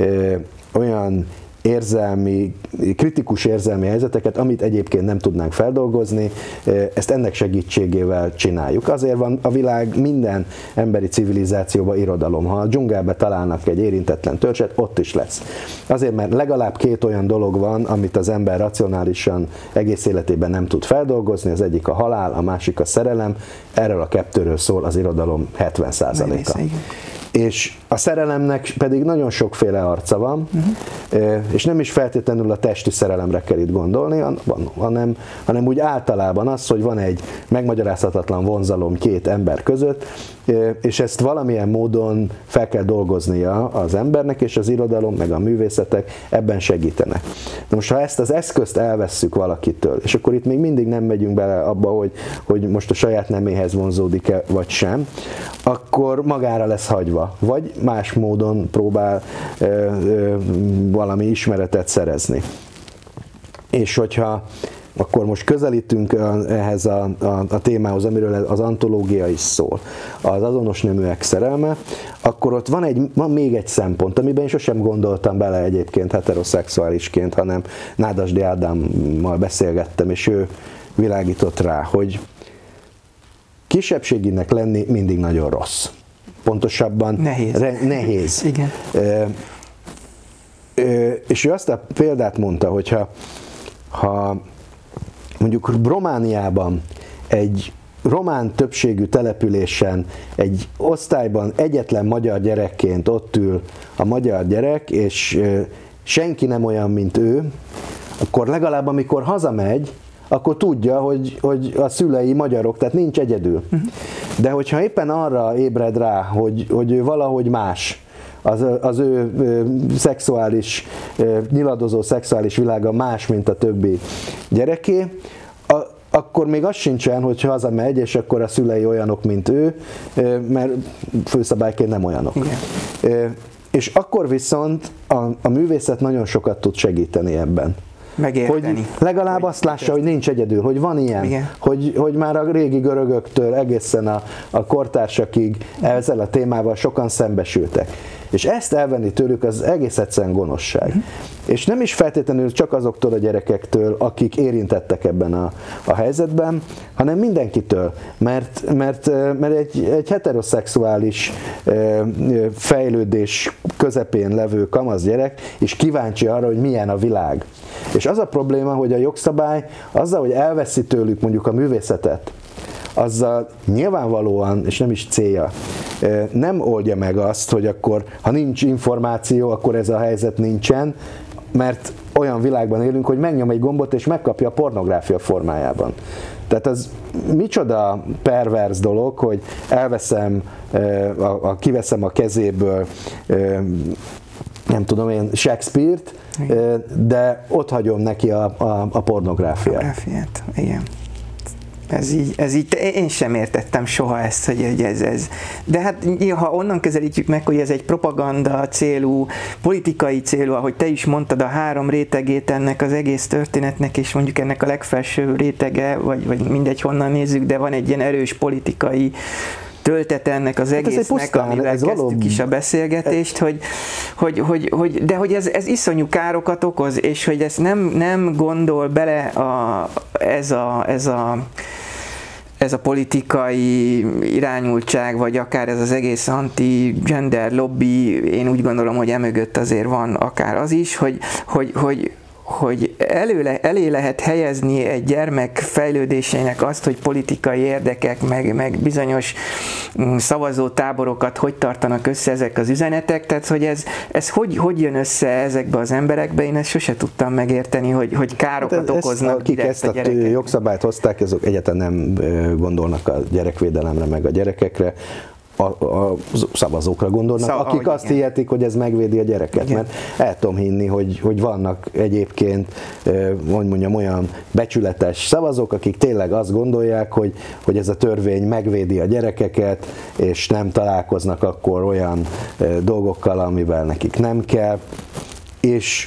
olyan érzelmi, kritikus érzelmi helyzeteket, amit egyébként nem tudnánk feldolgozni, ezt ennek segítségével csináljuk. Azért van a világ minden emberi civilizációban irodalom. Ha a dzsungelbe találnak egy érintetlen törzset, ott is lesz. Azért, mert legalább két olyan dolog van, amit az ember racionálisan egész életében nem tud feldolgozni, az egyik a halál, a másik a szerelem, erről a kettőről szól az irodalom hetven százaléka. És a szerelemnek pedig nagyon sokféle arca van, uh-huh. és nem is feltétlenül a testi szerelemre kell itt gondolni, hanem, hanem úgy általában az, hogy van egy megmagyarázhatatlan vonzalom két ember között, és ezt valamilyen módon fel kell dolgoznia az embernek, és az irodalom, meg a művészetek ebben segítenek. De most, ha ezt az eszközt elvesszük valakitől, és akkor itt még mindig nem megyünk bele abba, hogy, hogy most a saját neméhez vonzódik-e, vagy sem, akkor magára lesz hagyva, vagy más módon próbál ö, ö, valami ismeretet szerezni. És hogyha akkor most közelítünk ehhez a, a, a témához, amiről az antológia is szól, az azonos neműek szerelme, akkor ott van, egy, van még egy szempont, amiben én sosem gondoltam bele egyébként heteroszexuálisként, hanem Nádasdy Ádámmal beszélgettem, és ő világított rá, hogy kisebbséginek lenni mindig nagyon rossz. Pontosabban nehéz. Re, nehéz. Igen. E, e, és ő azt a példát mondta, hogyha ha mondjuk Romániában egy román többségű településen egy osztályban egyetlen magyar gyerekként ott ül a magyar gyerek, és e, senki nem olyan, mint ő, akkor legalább amikor hazamegy, akkor tudja, hogy, hogy a szülei magyarok, tehát nincs egyedül. De hogyha éppen arra ébred rá, hogy, hogy ő valahogy más, az, az ő szexuális, nyiladozó szexuális világa más, mint a többi gyereké, a, akkor még az sincsen, hogy hazamegy, és akkor a szülei olyanok, mint ő, mert főszabályként nem olyanok. Igen. És akkor viszont a, a művészet nagyon sokat tud segíteni ebben. Megérteni. Hogy legalább hogy azt lássa, hogy nincs egyedül, hogy van ilyen, hogy, hogy már a régi görögöktől egészen a, a kortársakig ezzel a témával sokan szembesültek. És ezt elvenni tőlük az egész egyszerűen gonoszság. Uh-huh. És nem is feltétlenül csak azoktól a gyerekektől, akik érintettek ebben a, a helyzetben, hanem mindenkitől, mert, mert, mert egy, egy heteroszexuális fejlődés közepén levő kamasz gyerek is kíváncsi arra, hogy milyen a világ. És az a probléma, hogy a jogszabály azzal, hogy elveszi tőlük mondjuk a művészetet, azzal nyilvánvalóan, és nem is célja, nem oldja meg azt, hogy akkor, ha nincs információ, akkor ez a helyzet nincsen, mert olyan világban élünk, hogy megnyom egy gombot, és megkapja a pornográfia formájában. Tehát az micsoda perverz dolog, hogy elveszem, a, a, kiveszem a kezéből, nem tudom én, Shakespeare-t, de ott hagyom neki a, a, a pornográfiát. Pornográfiát, igen. Ez így, ez így, én sem értettem soha ezt, hogy ez, ez. De hát ha onnan közelítjük meg, hogy ez egy propaganda célú, politikai célú, ahogy te is mondtad, a három rétegét ennek az egész történetnek, és mondjuk ennek a legfelső rétege, vagy, vagy mindegy honnan nézzük, de van egy ilyen erős politikai töltet ennek az egésznek, hát pusztán, amivel kezdtük valóban is a beszélgetést, hogy, hogy, hogy, hogy, de hogy ez, ez iszonyú károkat okoz, és hogy ezt nem, nem gondol bele a, ez a, ez a ez a politikai irányultság, vagy akár ez az egész anti-gender lobby, én úgy gondolom, hogy emögött azért van akár az is, hogy, hogy, hogy hogy elő le, elé lehet helyezni egy gyermek fejlődésének azt, hogy politikai érdekek, meg, meg bizonyos szavazótáborokat hogy tartanak össze ezek az üzenetek, tehát hogy ez, ez hogy, hogy jön össze ezekbe az emberekbe, én ezt sose tudtam megérteni, hogy, hogy károkat hát okoznak akik ezt a gyerekek. Jogszabályt hozták, azok egyáltalán nem gondolnak a gyerekvédelemre, meg a gyerekekre, A, a szavazókra gondolnak, Szava, akik azt igen. hihetik, hogy ez megvédi a gyereket, igen. mert el tudom hinni, hogy, hogy vannak egyébként, hogy mondjam, olyan becsületes szavazók, akik tényleg azt gondolják, hogy, hogy ez a törvény megvédi a gyerekeket, és nem találkoznak akkor olyan dolgokkal, amivel nekik nem kell, és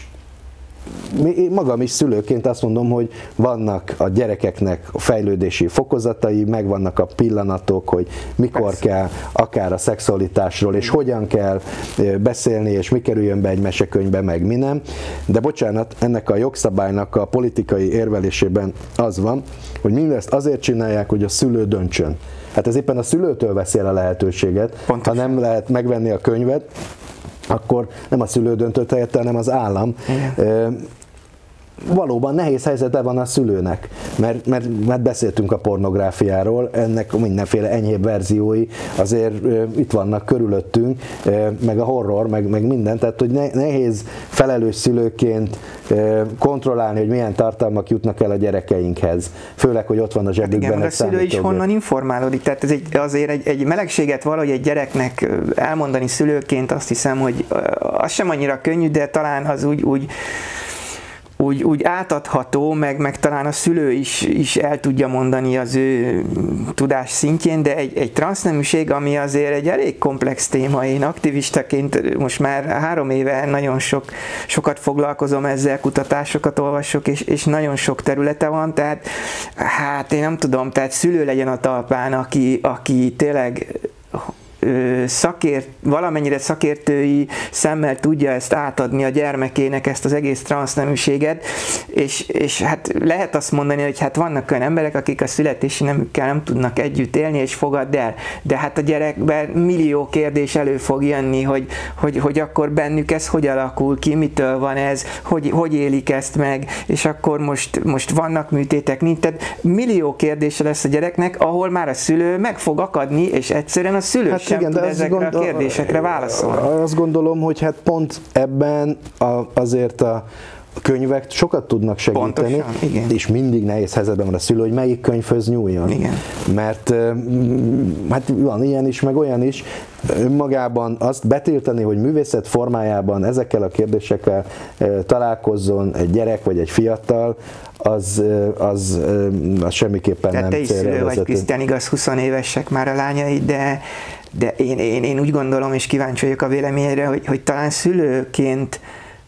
én magam is szülőként azt mondom, hogy vannak a gyerekeknek a fejlődési fokozatai, megvannak a pillanatok, hogy mikor Persze. kell akár a szexualitásról, és hogyan kell beszélni, és mi kerüljön be egy mesekönyvbe, meg mi nem. De bocsánat, ennek a jogszabálynak a politikai érvelésében az van, hogy mindezt azért csinálják, hogy a szülő döntsön. Hát ez éppen a szülőtől veszi el a lehetőséget, Pontosan. ha nem lehet megvenni a könyvet, akkor nem a szülő döntött helyette, hanem az állam. Igen. Valóban nehéz helyzete van a szülőnek, mert, mert, mert beszéltünk a pornográfiáról, ennek mindenféle enyhébb verziói azért itt vannak körülöttünk, meg a horror, meg, meg minden, tehát hogy nehéz felelős szülőként kontrollálni, hogy milyen tartalmak jutnak el a gyerekeinkhez, főleg, hogy ott van a zsebükben hát igen, egy számítógép. A szülő is honnan informálódik, tehát ez egy, azért egy, egy melegséget valahogy egy gyereknek elmondani szülőként, azt hiszem, hogy az sem annyira könnyű, de talán az úgy, úgy úgy, úgy átadható, meg, meg talán a szülő is, is el tudja mondani az ő tudás szintjén, de egy, egy transzneműség, ami azért egy elég komplex téma. Én aktivistaként most már három éve nagyon sok, sokat foglalkozom ezzel, kutatásokat olvasok, és, és nagyon sok területe van, tehát hát én nem tudom, tehát szülő legyen a talpán, aki, aki tényleg szakért, valamennyire szakértői szemmel tudja ezt átadni a gyermekének, ezt az egész transzneműséget, és, és hát lehet azt mondani, hogy hát vannak olyan emberek, akik a születési nemükkel nem tudnak együtt élni, és fogadd el, de hát a gyerekben millió kérdés elő fog jönni, hogy, hogy, hogy akkor bennük ez hogy alakul ki, mitől van ez, hogy, hogy élik ezt meg, és akkor most, most vannak műtétek, nincs, tehát millió kérdése lesz a gyereknek, ahol már a szülő meg fog akadni, és egyszerűen a szülő hát sem igen, tud ezekre gondol, a kérdésekre válaszolni. Azt gondolom, hogy hát pont ebben a, azért a könyvek sokat tudnak segíteni, pontosan, és mindig nehéz helyzetben van a szülő, hogy melyik könyvhöz nyúljon. Igen. Mert hát van ilyen is, meg olyan is, önmagában azt betiltani, hogy művészet formájában ezekkel a kérdésekkel találkozzon egy gyerek vagy egy fiatal, az, az, az semmiképpen tehát nem célra vezető. Te is szülő vagy, Krisztián, igaz, húsz évesek már a lányaid, de, de én, én, én úgy gondolom, és kíváncsi vagyok a véleményedre, hogy, hogy talán szülőként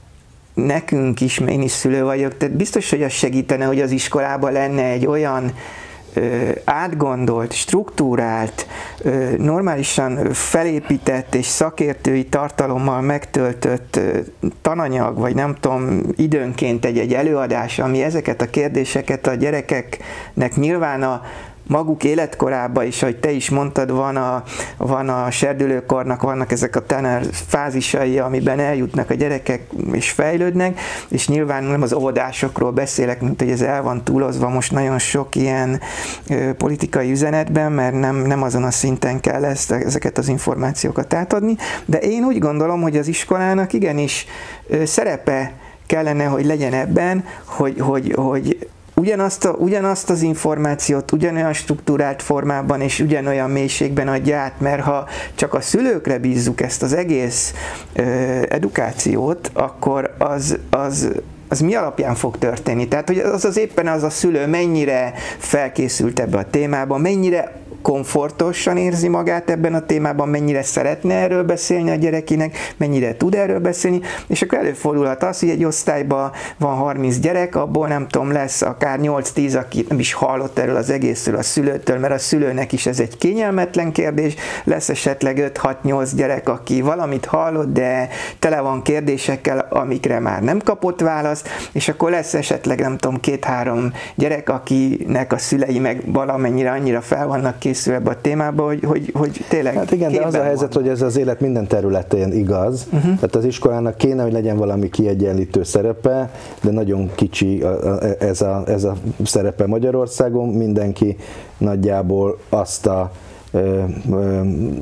nekünk is, én is szülő vagyok, tehát biztos, hogy az segítene, hogy az iskolában lenne egy olyan ö, átgondolt, struktúrált, ö, normálisan felépített és szakértői tartalommal megtöltött ö, tananyag, vagy nem tudom, időnként egy-egy előadás, ami ezeket a kérdéseket a gyerekeknek nyilván a maguk életkorában is, ahogy te is mondtad, van a, van a serdülőkornak, vannak ezek a tanár fázisai, amiben eljutnak a gyerekek és fejlődnek, és nyilván nem az óvodásokról beszélek, mint hogy ez el van túlozva most nagyon sok ilyen ö, politikai üzenetben, mert nem, nem azon a szinten kell ezt, ezeket az információkat átadni, de én úgy gondolom, hogy az iskolának igenis ö, szerepe kellene, hogy legyen ebben, hogy, hogy, hogy Ugyanazt, a, ugyanazt az információt ugyanolyan struktúrált formában és ugyanolyan mélységben adja át, mert ha csak a szülőkre bízzuk ezt az egész ö, edukációt, akkor az, az, az mi alapján fog történni? Tehát, hogy az az éppen az a szülő mennyire felkészült ebbe a témába, mennyire komfortosan érzi magát ebben a témában, mennyire szeretne erről beszélni a gyerekének, mennyire tud erről beszélni, és akkor előfordulhat az, hogy egy osztályban van harminc gyerek, abból nem tudom, lesz akár nyolc-tíz, aki nem is hallott erről az egészről a szülőtől, mert a szülőnek is ez egy kényelmetlen kérdés, lesz esetleg öt-hat-nyolc gyerek, aki valamit hallott, de tele van kérdésekkel, amikre már nem kapott választ, és akkor lesz esetleg nem tudom, két-három gyerek, akinek a szülei meg valamennyire annyira fel vannak készül ebbe a témába, hogy, hogy, hogy tényleg hát igen, de az a helyzet, van. Hogy ez az élet minden területén igaz. Uh-huh. Tehát az iskolának kéne, hogy legyen valami kiegyenlítő szerepe, de nagyon kicsi ez a, ez a szerepe Magyarországon. Mindenki nagyjából azt a ö, ö,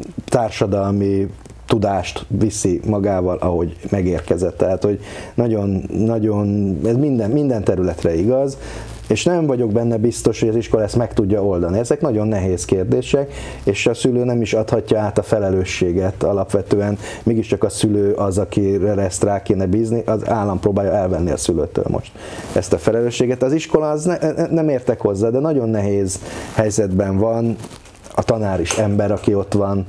társadalmi tudást viszi magával, ahogy megérkezett. Tehát, hogy nagyon, nagyon, ez minden, minden területre igaz, és nem vagyok benne biztos, hogy az iskola ezt meg tudja oldani. Ezek nagyon nehéz kérdések, és a szülő nem is adhatja át a felelősséget alapvetően. Mégiscsak a szülő az, akire ezt rá kéne bízni, az állam próbálja elvenni a szülőtől most ezt a felelősséget. Az iskola az ne, nem értek hozzá, de nagyon nehéz helyzetben van. A tanár is ember, aki ott van.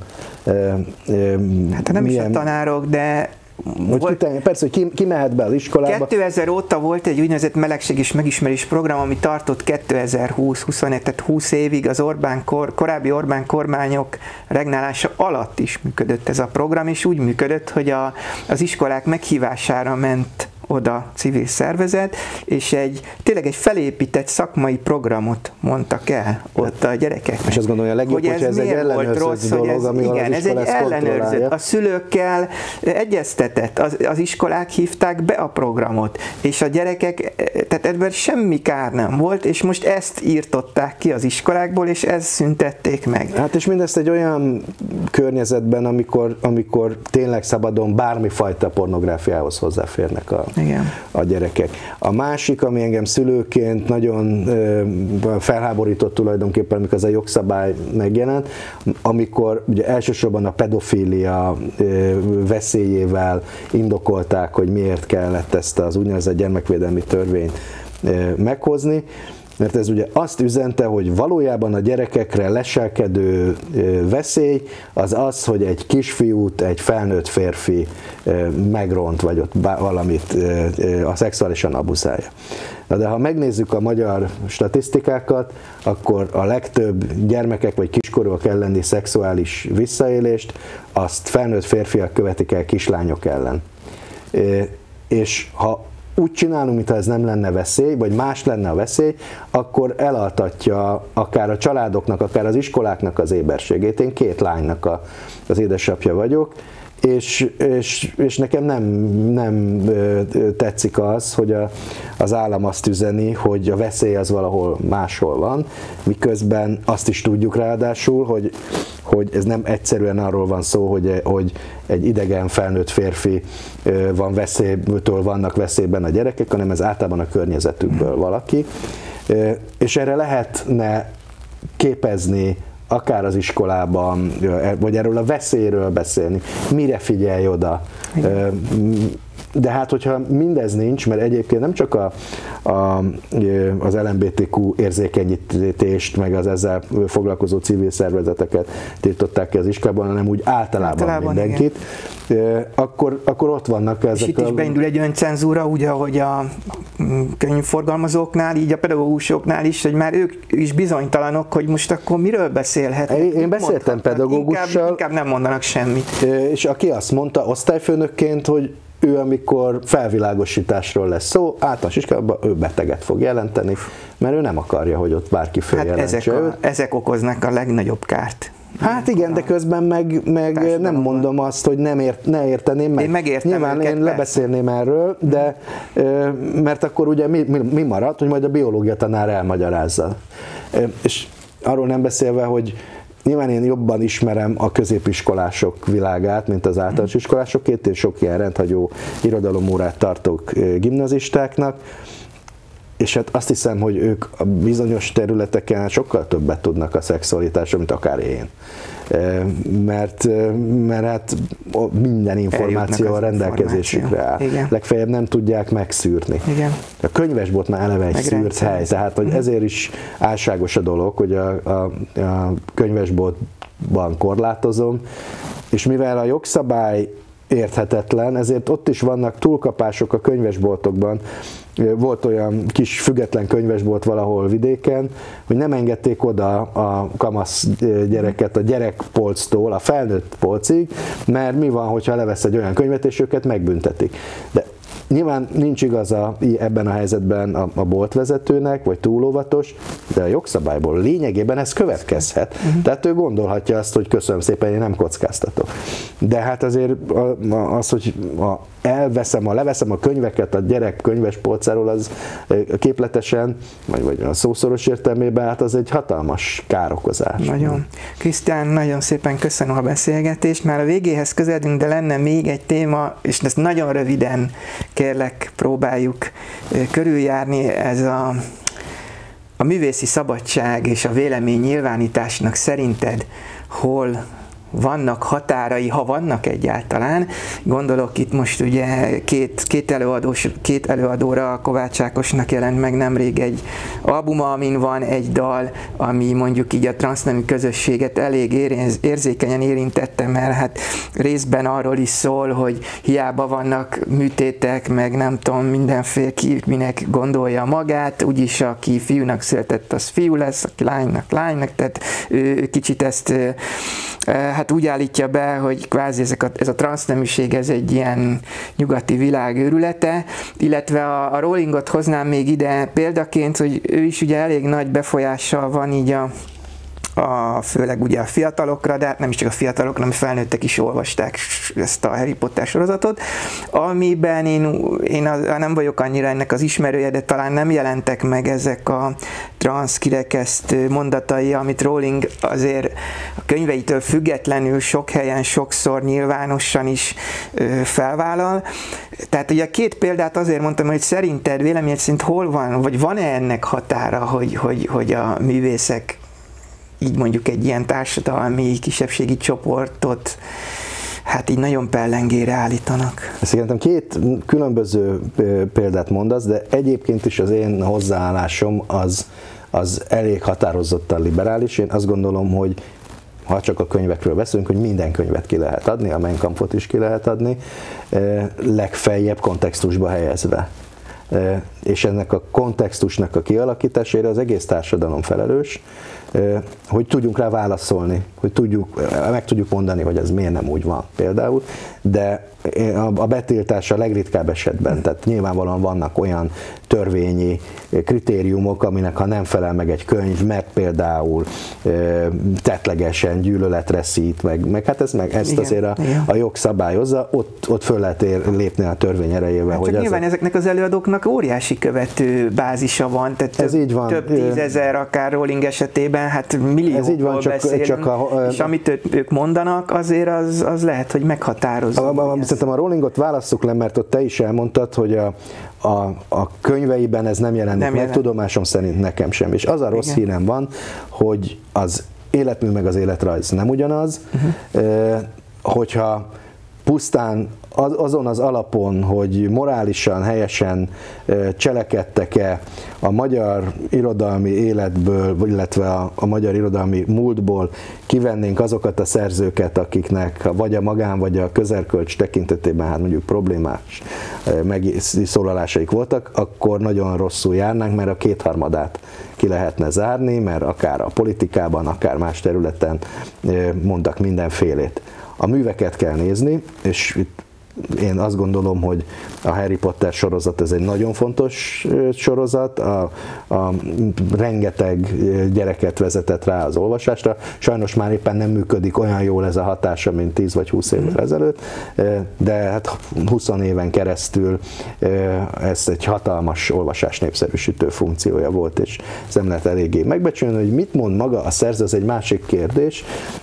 Hát nem milyen... is a tanárok, de Hogy volt, ki, persze, hogy ki, ki mehet be az iskolába. kétezer óta volt egy úgynevezett melegség és megismerés program, ami tartott kétezer-húsz-huszonegy, tehát húsz évig az Orbán kor, korábbi Orbán kormányok regnálása alatt is működött ez a program, és úgy működött, hogy a, az iskolák meghívására ment oda civil szervezet, és egy, tényleg egy felépített szakmai programot mondtak el ott a gyerekeknek. És azt gondolja, a legjobb, hogy ez, ez egy ellenőrzött dolog, ez, ami igen, ez egy ellenőrzött. A szülőkkel egyeztetett, az, az iskolák hívták be a programot, és a gyerekek, tehát ebben semmi kár nem volt, és most ezt írtották ki az iskolákból, és ezt szüntették meg. Hát és mindezt egy olyan környezetben, amikor, amikor tényleg szabadon bármifajta pornográfiához hozzáférnek a Igen. a gyerekek. A másik, ami engem szülőként nagyon felháborított tulajdonképpen, amikor ez a jogszabály megjelent, amikor ugye elsősorban a pedofília veszélyével indokolták, hogy miért kellett ezt az úgynevezett gyermekvédelmi törvényt meghozni, mert ez ugye azt üzente, hogy valójában a gyerekekre leselkedő veszély az az, hogy egy kisfiút egy felnőtt férfi megront, vagy ott valamit a szexuálisan abuzálja. De ha megnézzük a magyar statisztikákat, akkor a legtöbb gyermekek vagy kiskorúak elleni szexuális visszaélést azt felnőtt férfiak követik el kislányok ellen. És ha úgy csinálunk, mintha ez nem lenne veszély, vagy más lenne a veszély, akkor elaltatja akár a családoknak, akár az iskoláknak az éberségét. Én két lánynak a, az édesapja vagyok, és, és, és nekem nem, nem tetszik az, hogy a, az állam azt üzeni, hogy a veszély az valahol máshol van, miközben azt is tudjuk ráadásul, hogy, hogy ez nem egyszerűen arról van szó, hogy, hogy egy idegen felnőtt férfi van veszélytől, vannak veszélyben a gyerekek, hanem ez általában a környezetükből valaki, és erre lehetne képezni akár az iskolában, vagy erről a veszélyről beszélni, mire figyelj oda. De hát, hogyha mindez nincs, mert egyébként nem csak a, a, az el em bé té kú érzékenyítést, meg az ezzel foglalkozó civil szervezeteket tiltották ki az iskolában, hanem úgy általában, általában mindenkit, igen. akkor, akkor ott vannak ezek. És itt is beindul egy öncenzúra, úgy, ahogy a könyvforgalmazóknál, így a pedagógusoknál is, hogy már ők is bizonytalanok, hogy most akkor miről beszélhetnek. Én, én beszéltem pedagógussal. Inkább, inkább nem mondanak semmit. És aki azt mondta osztályfőnökként, hogy ő, amikor felvilágosításról lesz szó, általános iskolában ő beteget fog jelenteni, mert ő nem akarja, hogy ott bárki följelentse. Hát ezek, a, ezek okoznak a legnagyobb kárt. Hát igen, de közben meg, meg nem mondom azt, hogy nem ért, ne érteném meg. Én megértem Nyilván őket, én lebeszélném erről, de mert akkor ugye mi, mi, mi marad, hogy majd a biológia tanár elmagyarázza. És arról nem beszélve, hogy nyilván én jobban ismerem a középiskolások világát, mint az általános iskolásokét, és sok ilyen rendhagyó irodalomórát tartok gimnazistáknak, és hát azt hiszem, hogy ők a bizonyos területeken sokkal többet tudnak a szexualitásról, mint akár én. Mert, mert hát minden információ a rendelkezésükre áll. Igen. Legfeljebb nem tudják megszűrni. Igen. A könyvesbolt már eleve egy szűrt hely, tehát hogy ezért is álságos a dolog, hogy a, a, a könyvesboltban korlátozom, és mivel a jogszabály érthetetlen, ezért ott is vannak túlkapások a könyvesboltokban. Volt olyan kis független könyvesbolt valahol vidéken, hogy nem engedték oda a kamasz gyereket a gyerekpolctól a felnőtt polcig, mert mi van, hogyha levesz egy olyan könyvet, és őket megbüntetik. De nyilván nincs igaza ebben a helyzetben a, a boltvezetőnek, vagy túl óvatos, de a jogszabályból lényegében ez következhet. Uh-huh. Tehát ő gondolhatja azt, hogy köszönöm szépen, én nem kockáztatok. De hát azért az, hogy a elveszem, a leveszem a könyveket a gyerek könyves polcáról, az képletesen, vagy, vagy a szószoros értelmében, hát az egy hatalmas károkozás. Nagyon. Krisztián, nagyon szépen köszönöm a beszélgetést. Már a végéhez közeledünk, de lenne még egy téma, és ezt nagyon röviden kérlek, próbáljuk körüljárni, ez a, a művészi szabadság és a vélemény nyilvánításnak szerinted hol vannak határai, ha vannak egyáltalán. Gondolok itt most ugye két, két, előadós, két előadóra, Kovács Ákosnak jelent meg nemrég egy albuma, amin van egy dal, ami mondjuk így a transznemű közösséget elég érzékenyen érintette, mert hát részben arról is szól, hogy hiába vannak műtétek, meg nem tudom, mindenféle ki minek gondolja magát, úgyis aki fiúnak született, az fiú lesz, aki lánynak, lánynak, tehát ő kicsit ezt hát úgy állítja be, hogy kvázi ezek a, ez a transzneműség, ez egy ilyen nyugati világ őrülete, illetve a, a Rowlingot hoznám még ide példaként, hogy ő is ugye elég nagy befolyással van így a a, főleg ugye a fiatalokra, de hát nem is csak a fiatalok, hanem a felnőttek is olvasták ezt a Harry Potter sorozatot, amiben én, én az, nem vagyok annyira ennek az ismerője, de talán nem jelentek meg ezek a transzkirekesztő mondatai, amit Rowling azért a könyveitől függetlenül sok helyen, sokszor nyilvánosan is ö, felvállal. Tehát ugye két példát azért mondtam, hogy szerinted, véleményed szerint hol van, vagy van-e ennek határa, hogy, hogy, hogy a művészek így mondjuk egy ilyen társadalmi, kisebbségi csoportot hát így nagyon pellengére állítanak. Szerintem két különböző példát mondasz, de egyébként is az én hozzáállásom az, az elég határozottan liberális. Én azt gondolom, hogy ha csak a könyvekről beszélünk, hogy minden könyvet ki lehet adni, a Mein Kampfot is ki lehet adni, legfeljebb kontextusba helyezve. És ennek a kontextusnak a kialakítására az egész társadalom felelős, hogy tudjunk rá válaszolni, hogy tudjuk, meg tudjuk mondani, hogy ez miért nem úgy van például, de a betiltás a legritkább esetben, tehát nyilvánvalóan vannak olyan törvényi kritériumok, aminek ha nem felel meg egy könyv, mert például tettlegesen gyűlöletre szít, meg, meg hát ez, meg ezt igen, azért a, a jog szabályozza, ott, ott föl lehet ér, lépni a törvény erejével. Hát hogy csak nyilván a... ezeknek az előadóknak óriási követő bázisa van, tehát ez több, így van. több tízezer, akár Rowling esetében, hát milliókról beszélünk, csak a, és amit ők mondanak, azért az, az lehet, hogy meghatározó. A, a, szerintem a Rowlingot válasszuk le, mert ott te is elmondtad, hogy a, a, a könyveiben ez nem jelenik nem meg, jelent. Tudomásom szerint nekem sem. És az a rossz igen. hírem van, hogy az életmű meg az életrajz nem ugyanaz, uh-huh. hogyha pusztán azon az alapon, hogy morálisan, helyesen cselekedtek-e a magyar irodalmi életből, illetve a, a magyar irodalmi múltból kivennénk azokat a szerzőket, akiknek vagy a magán, vagy a közelkölcs tekintetében hát mondjuk problémás megszólalásaik voltak, akkor nagyon rosszul járnánk, mert a kétharmadát ki lehetne zárni, mert akár a politikában, akár más területen mondtak mindenfélét. A műveket kell nézni, és itt én azt gondolom, hogy a Harry Potter sorozat ez egy nagyon fontos sorozat, a, a rengeteg gyereket vezetett rá az olvasásra. Sajnos már éppen nem működik olyan jól ez a hatása, mint tíz vagy húsz évvel ezelőtt, de hát húsz éven keresztül ez egy hatalmas olvasás népszerűsítő funkciója volt, és ez nem lehet eléggé megbecsülni, hogy mit mond maga a szerző, ez egy másik kérdés.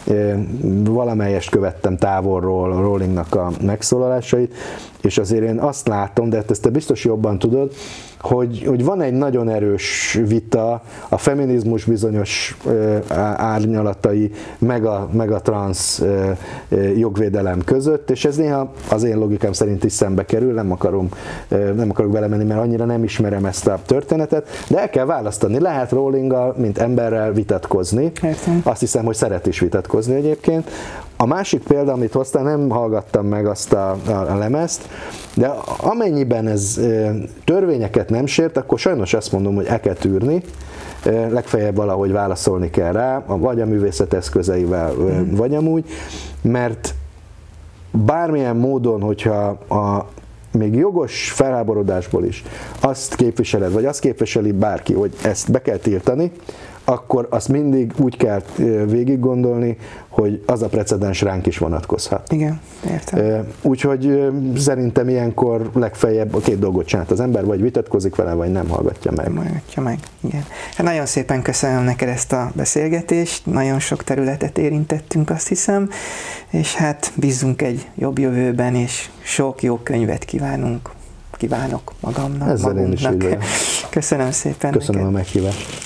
Valamelyest követtem távolról Rowlingnak a megszólalását, és azért én azt látom, de ezt te biztos jobban tudod, hogy, hogy van egy nagyon erős vita a feminizmus bizonyos árnyalatai, meg a, meg a transz jogvédelem között, és ez néha az én logikám szerint is szembe kerül, nem, akarom, nem akarok belemenni, mert annyira nem ismerem ezt a történetet, de el kell választani. Lehet Rowlinggal, mint emberrel vitatkozni. Értem. Azt hiszem, hogy szeret is vitatkozni egyébként. A másik példa, amit hoztál, nem hallgattam meg azt a, a, a lemezt, de amennyiben ez törvényeket nem sért, akkor sajnos azt mondom, hogy el kell tűrni, legfeljebb valahogy válaszolni kell rá, vagy a művészet eszközeivel, mm. vagy amúgy, mert bármilyen módon, hogyha a még jogos felháborodásból is azt képviseled, vagy azt képviseli bárki, hogy ezt be kell tiltani, akkor azt mindig úgy kell végig gondolni, hogy az a precedens ránk is vonatkozhat. Igen, értem. Úgyhogy szerintem ilyenkor legfeljebb a két dolgot csinált az ember, vagy vitatkozik vele, vagy nem hallgatja meg. Nem hallgatja meg, igen. Hát nagyon szépen köszönöm neked ezt a beszélgetést, nagyon sok területet érintettünk, azt hiszem, és hát bízzunk egy jobb jövőben, és sok jó könyvet kívánunk. Kívánok magamnak, ezzel magunknak. Én is így Köszönöm szépen. Köszönöm neked. a meghívást.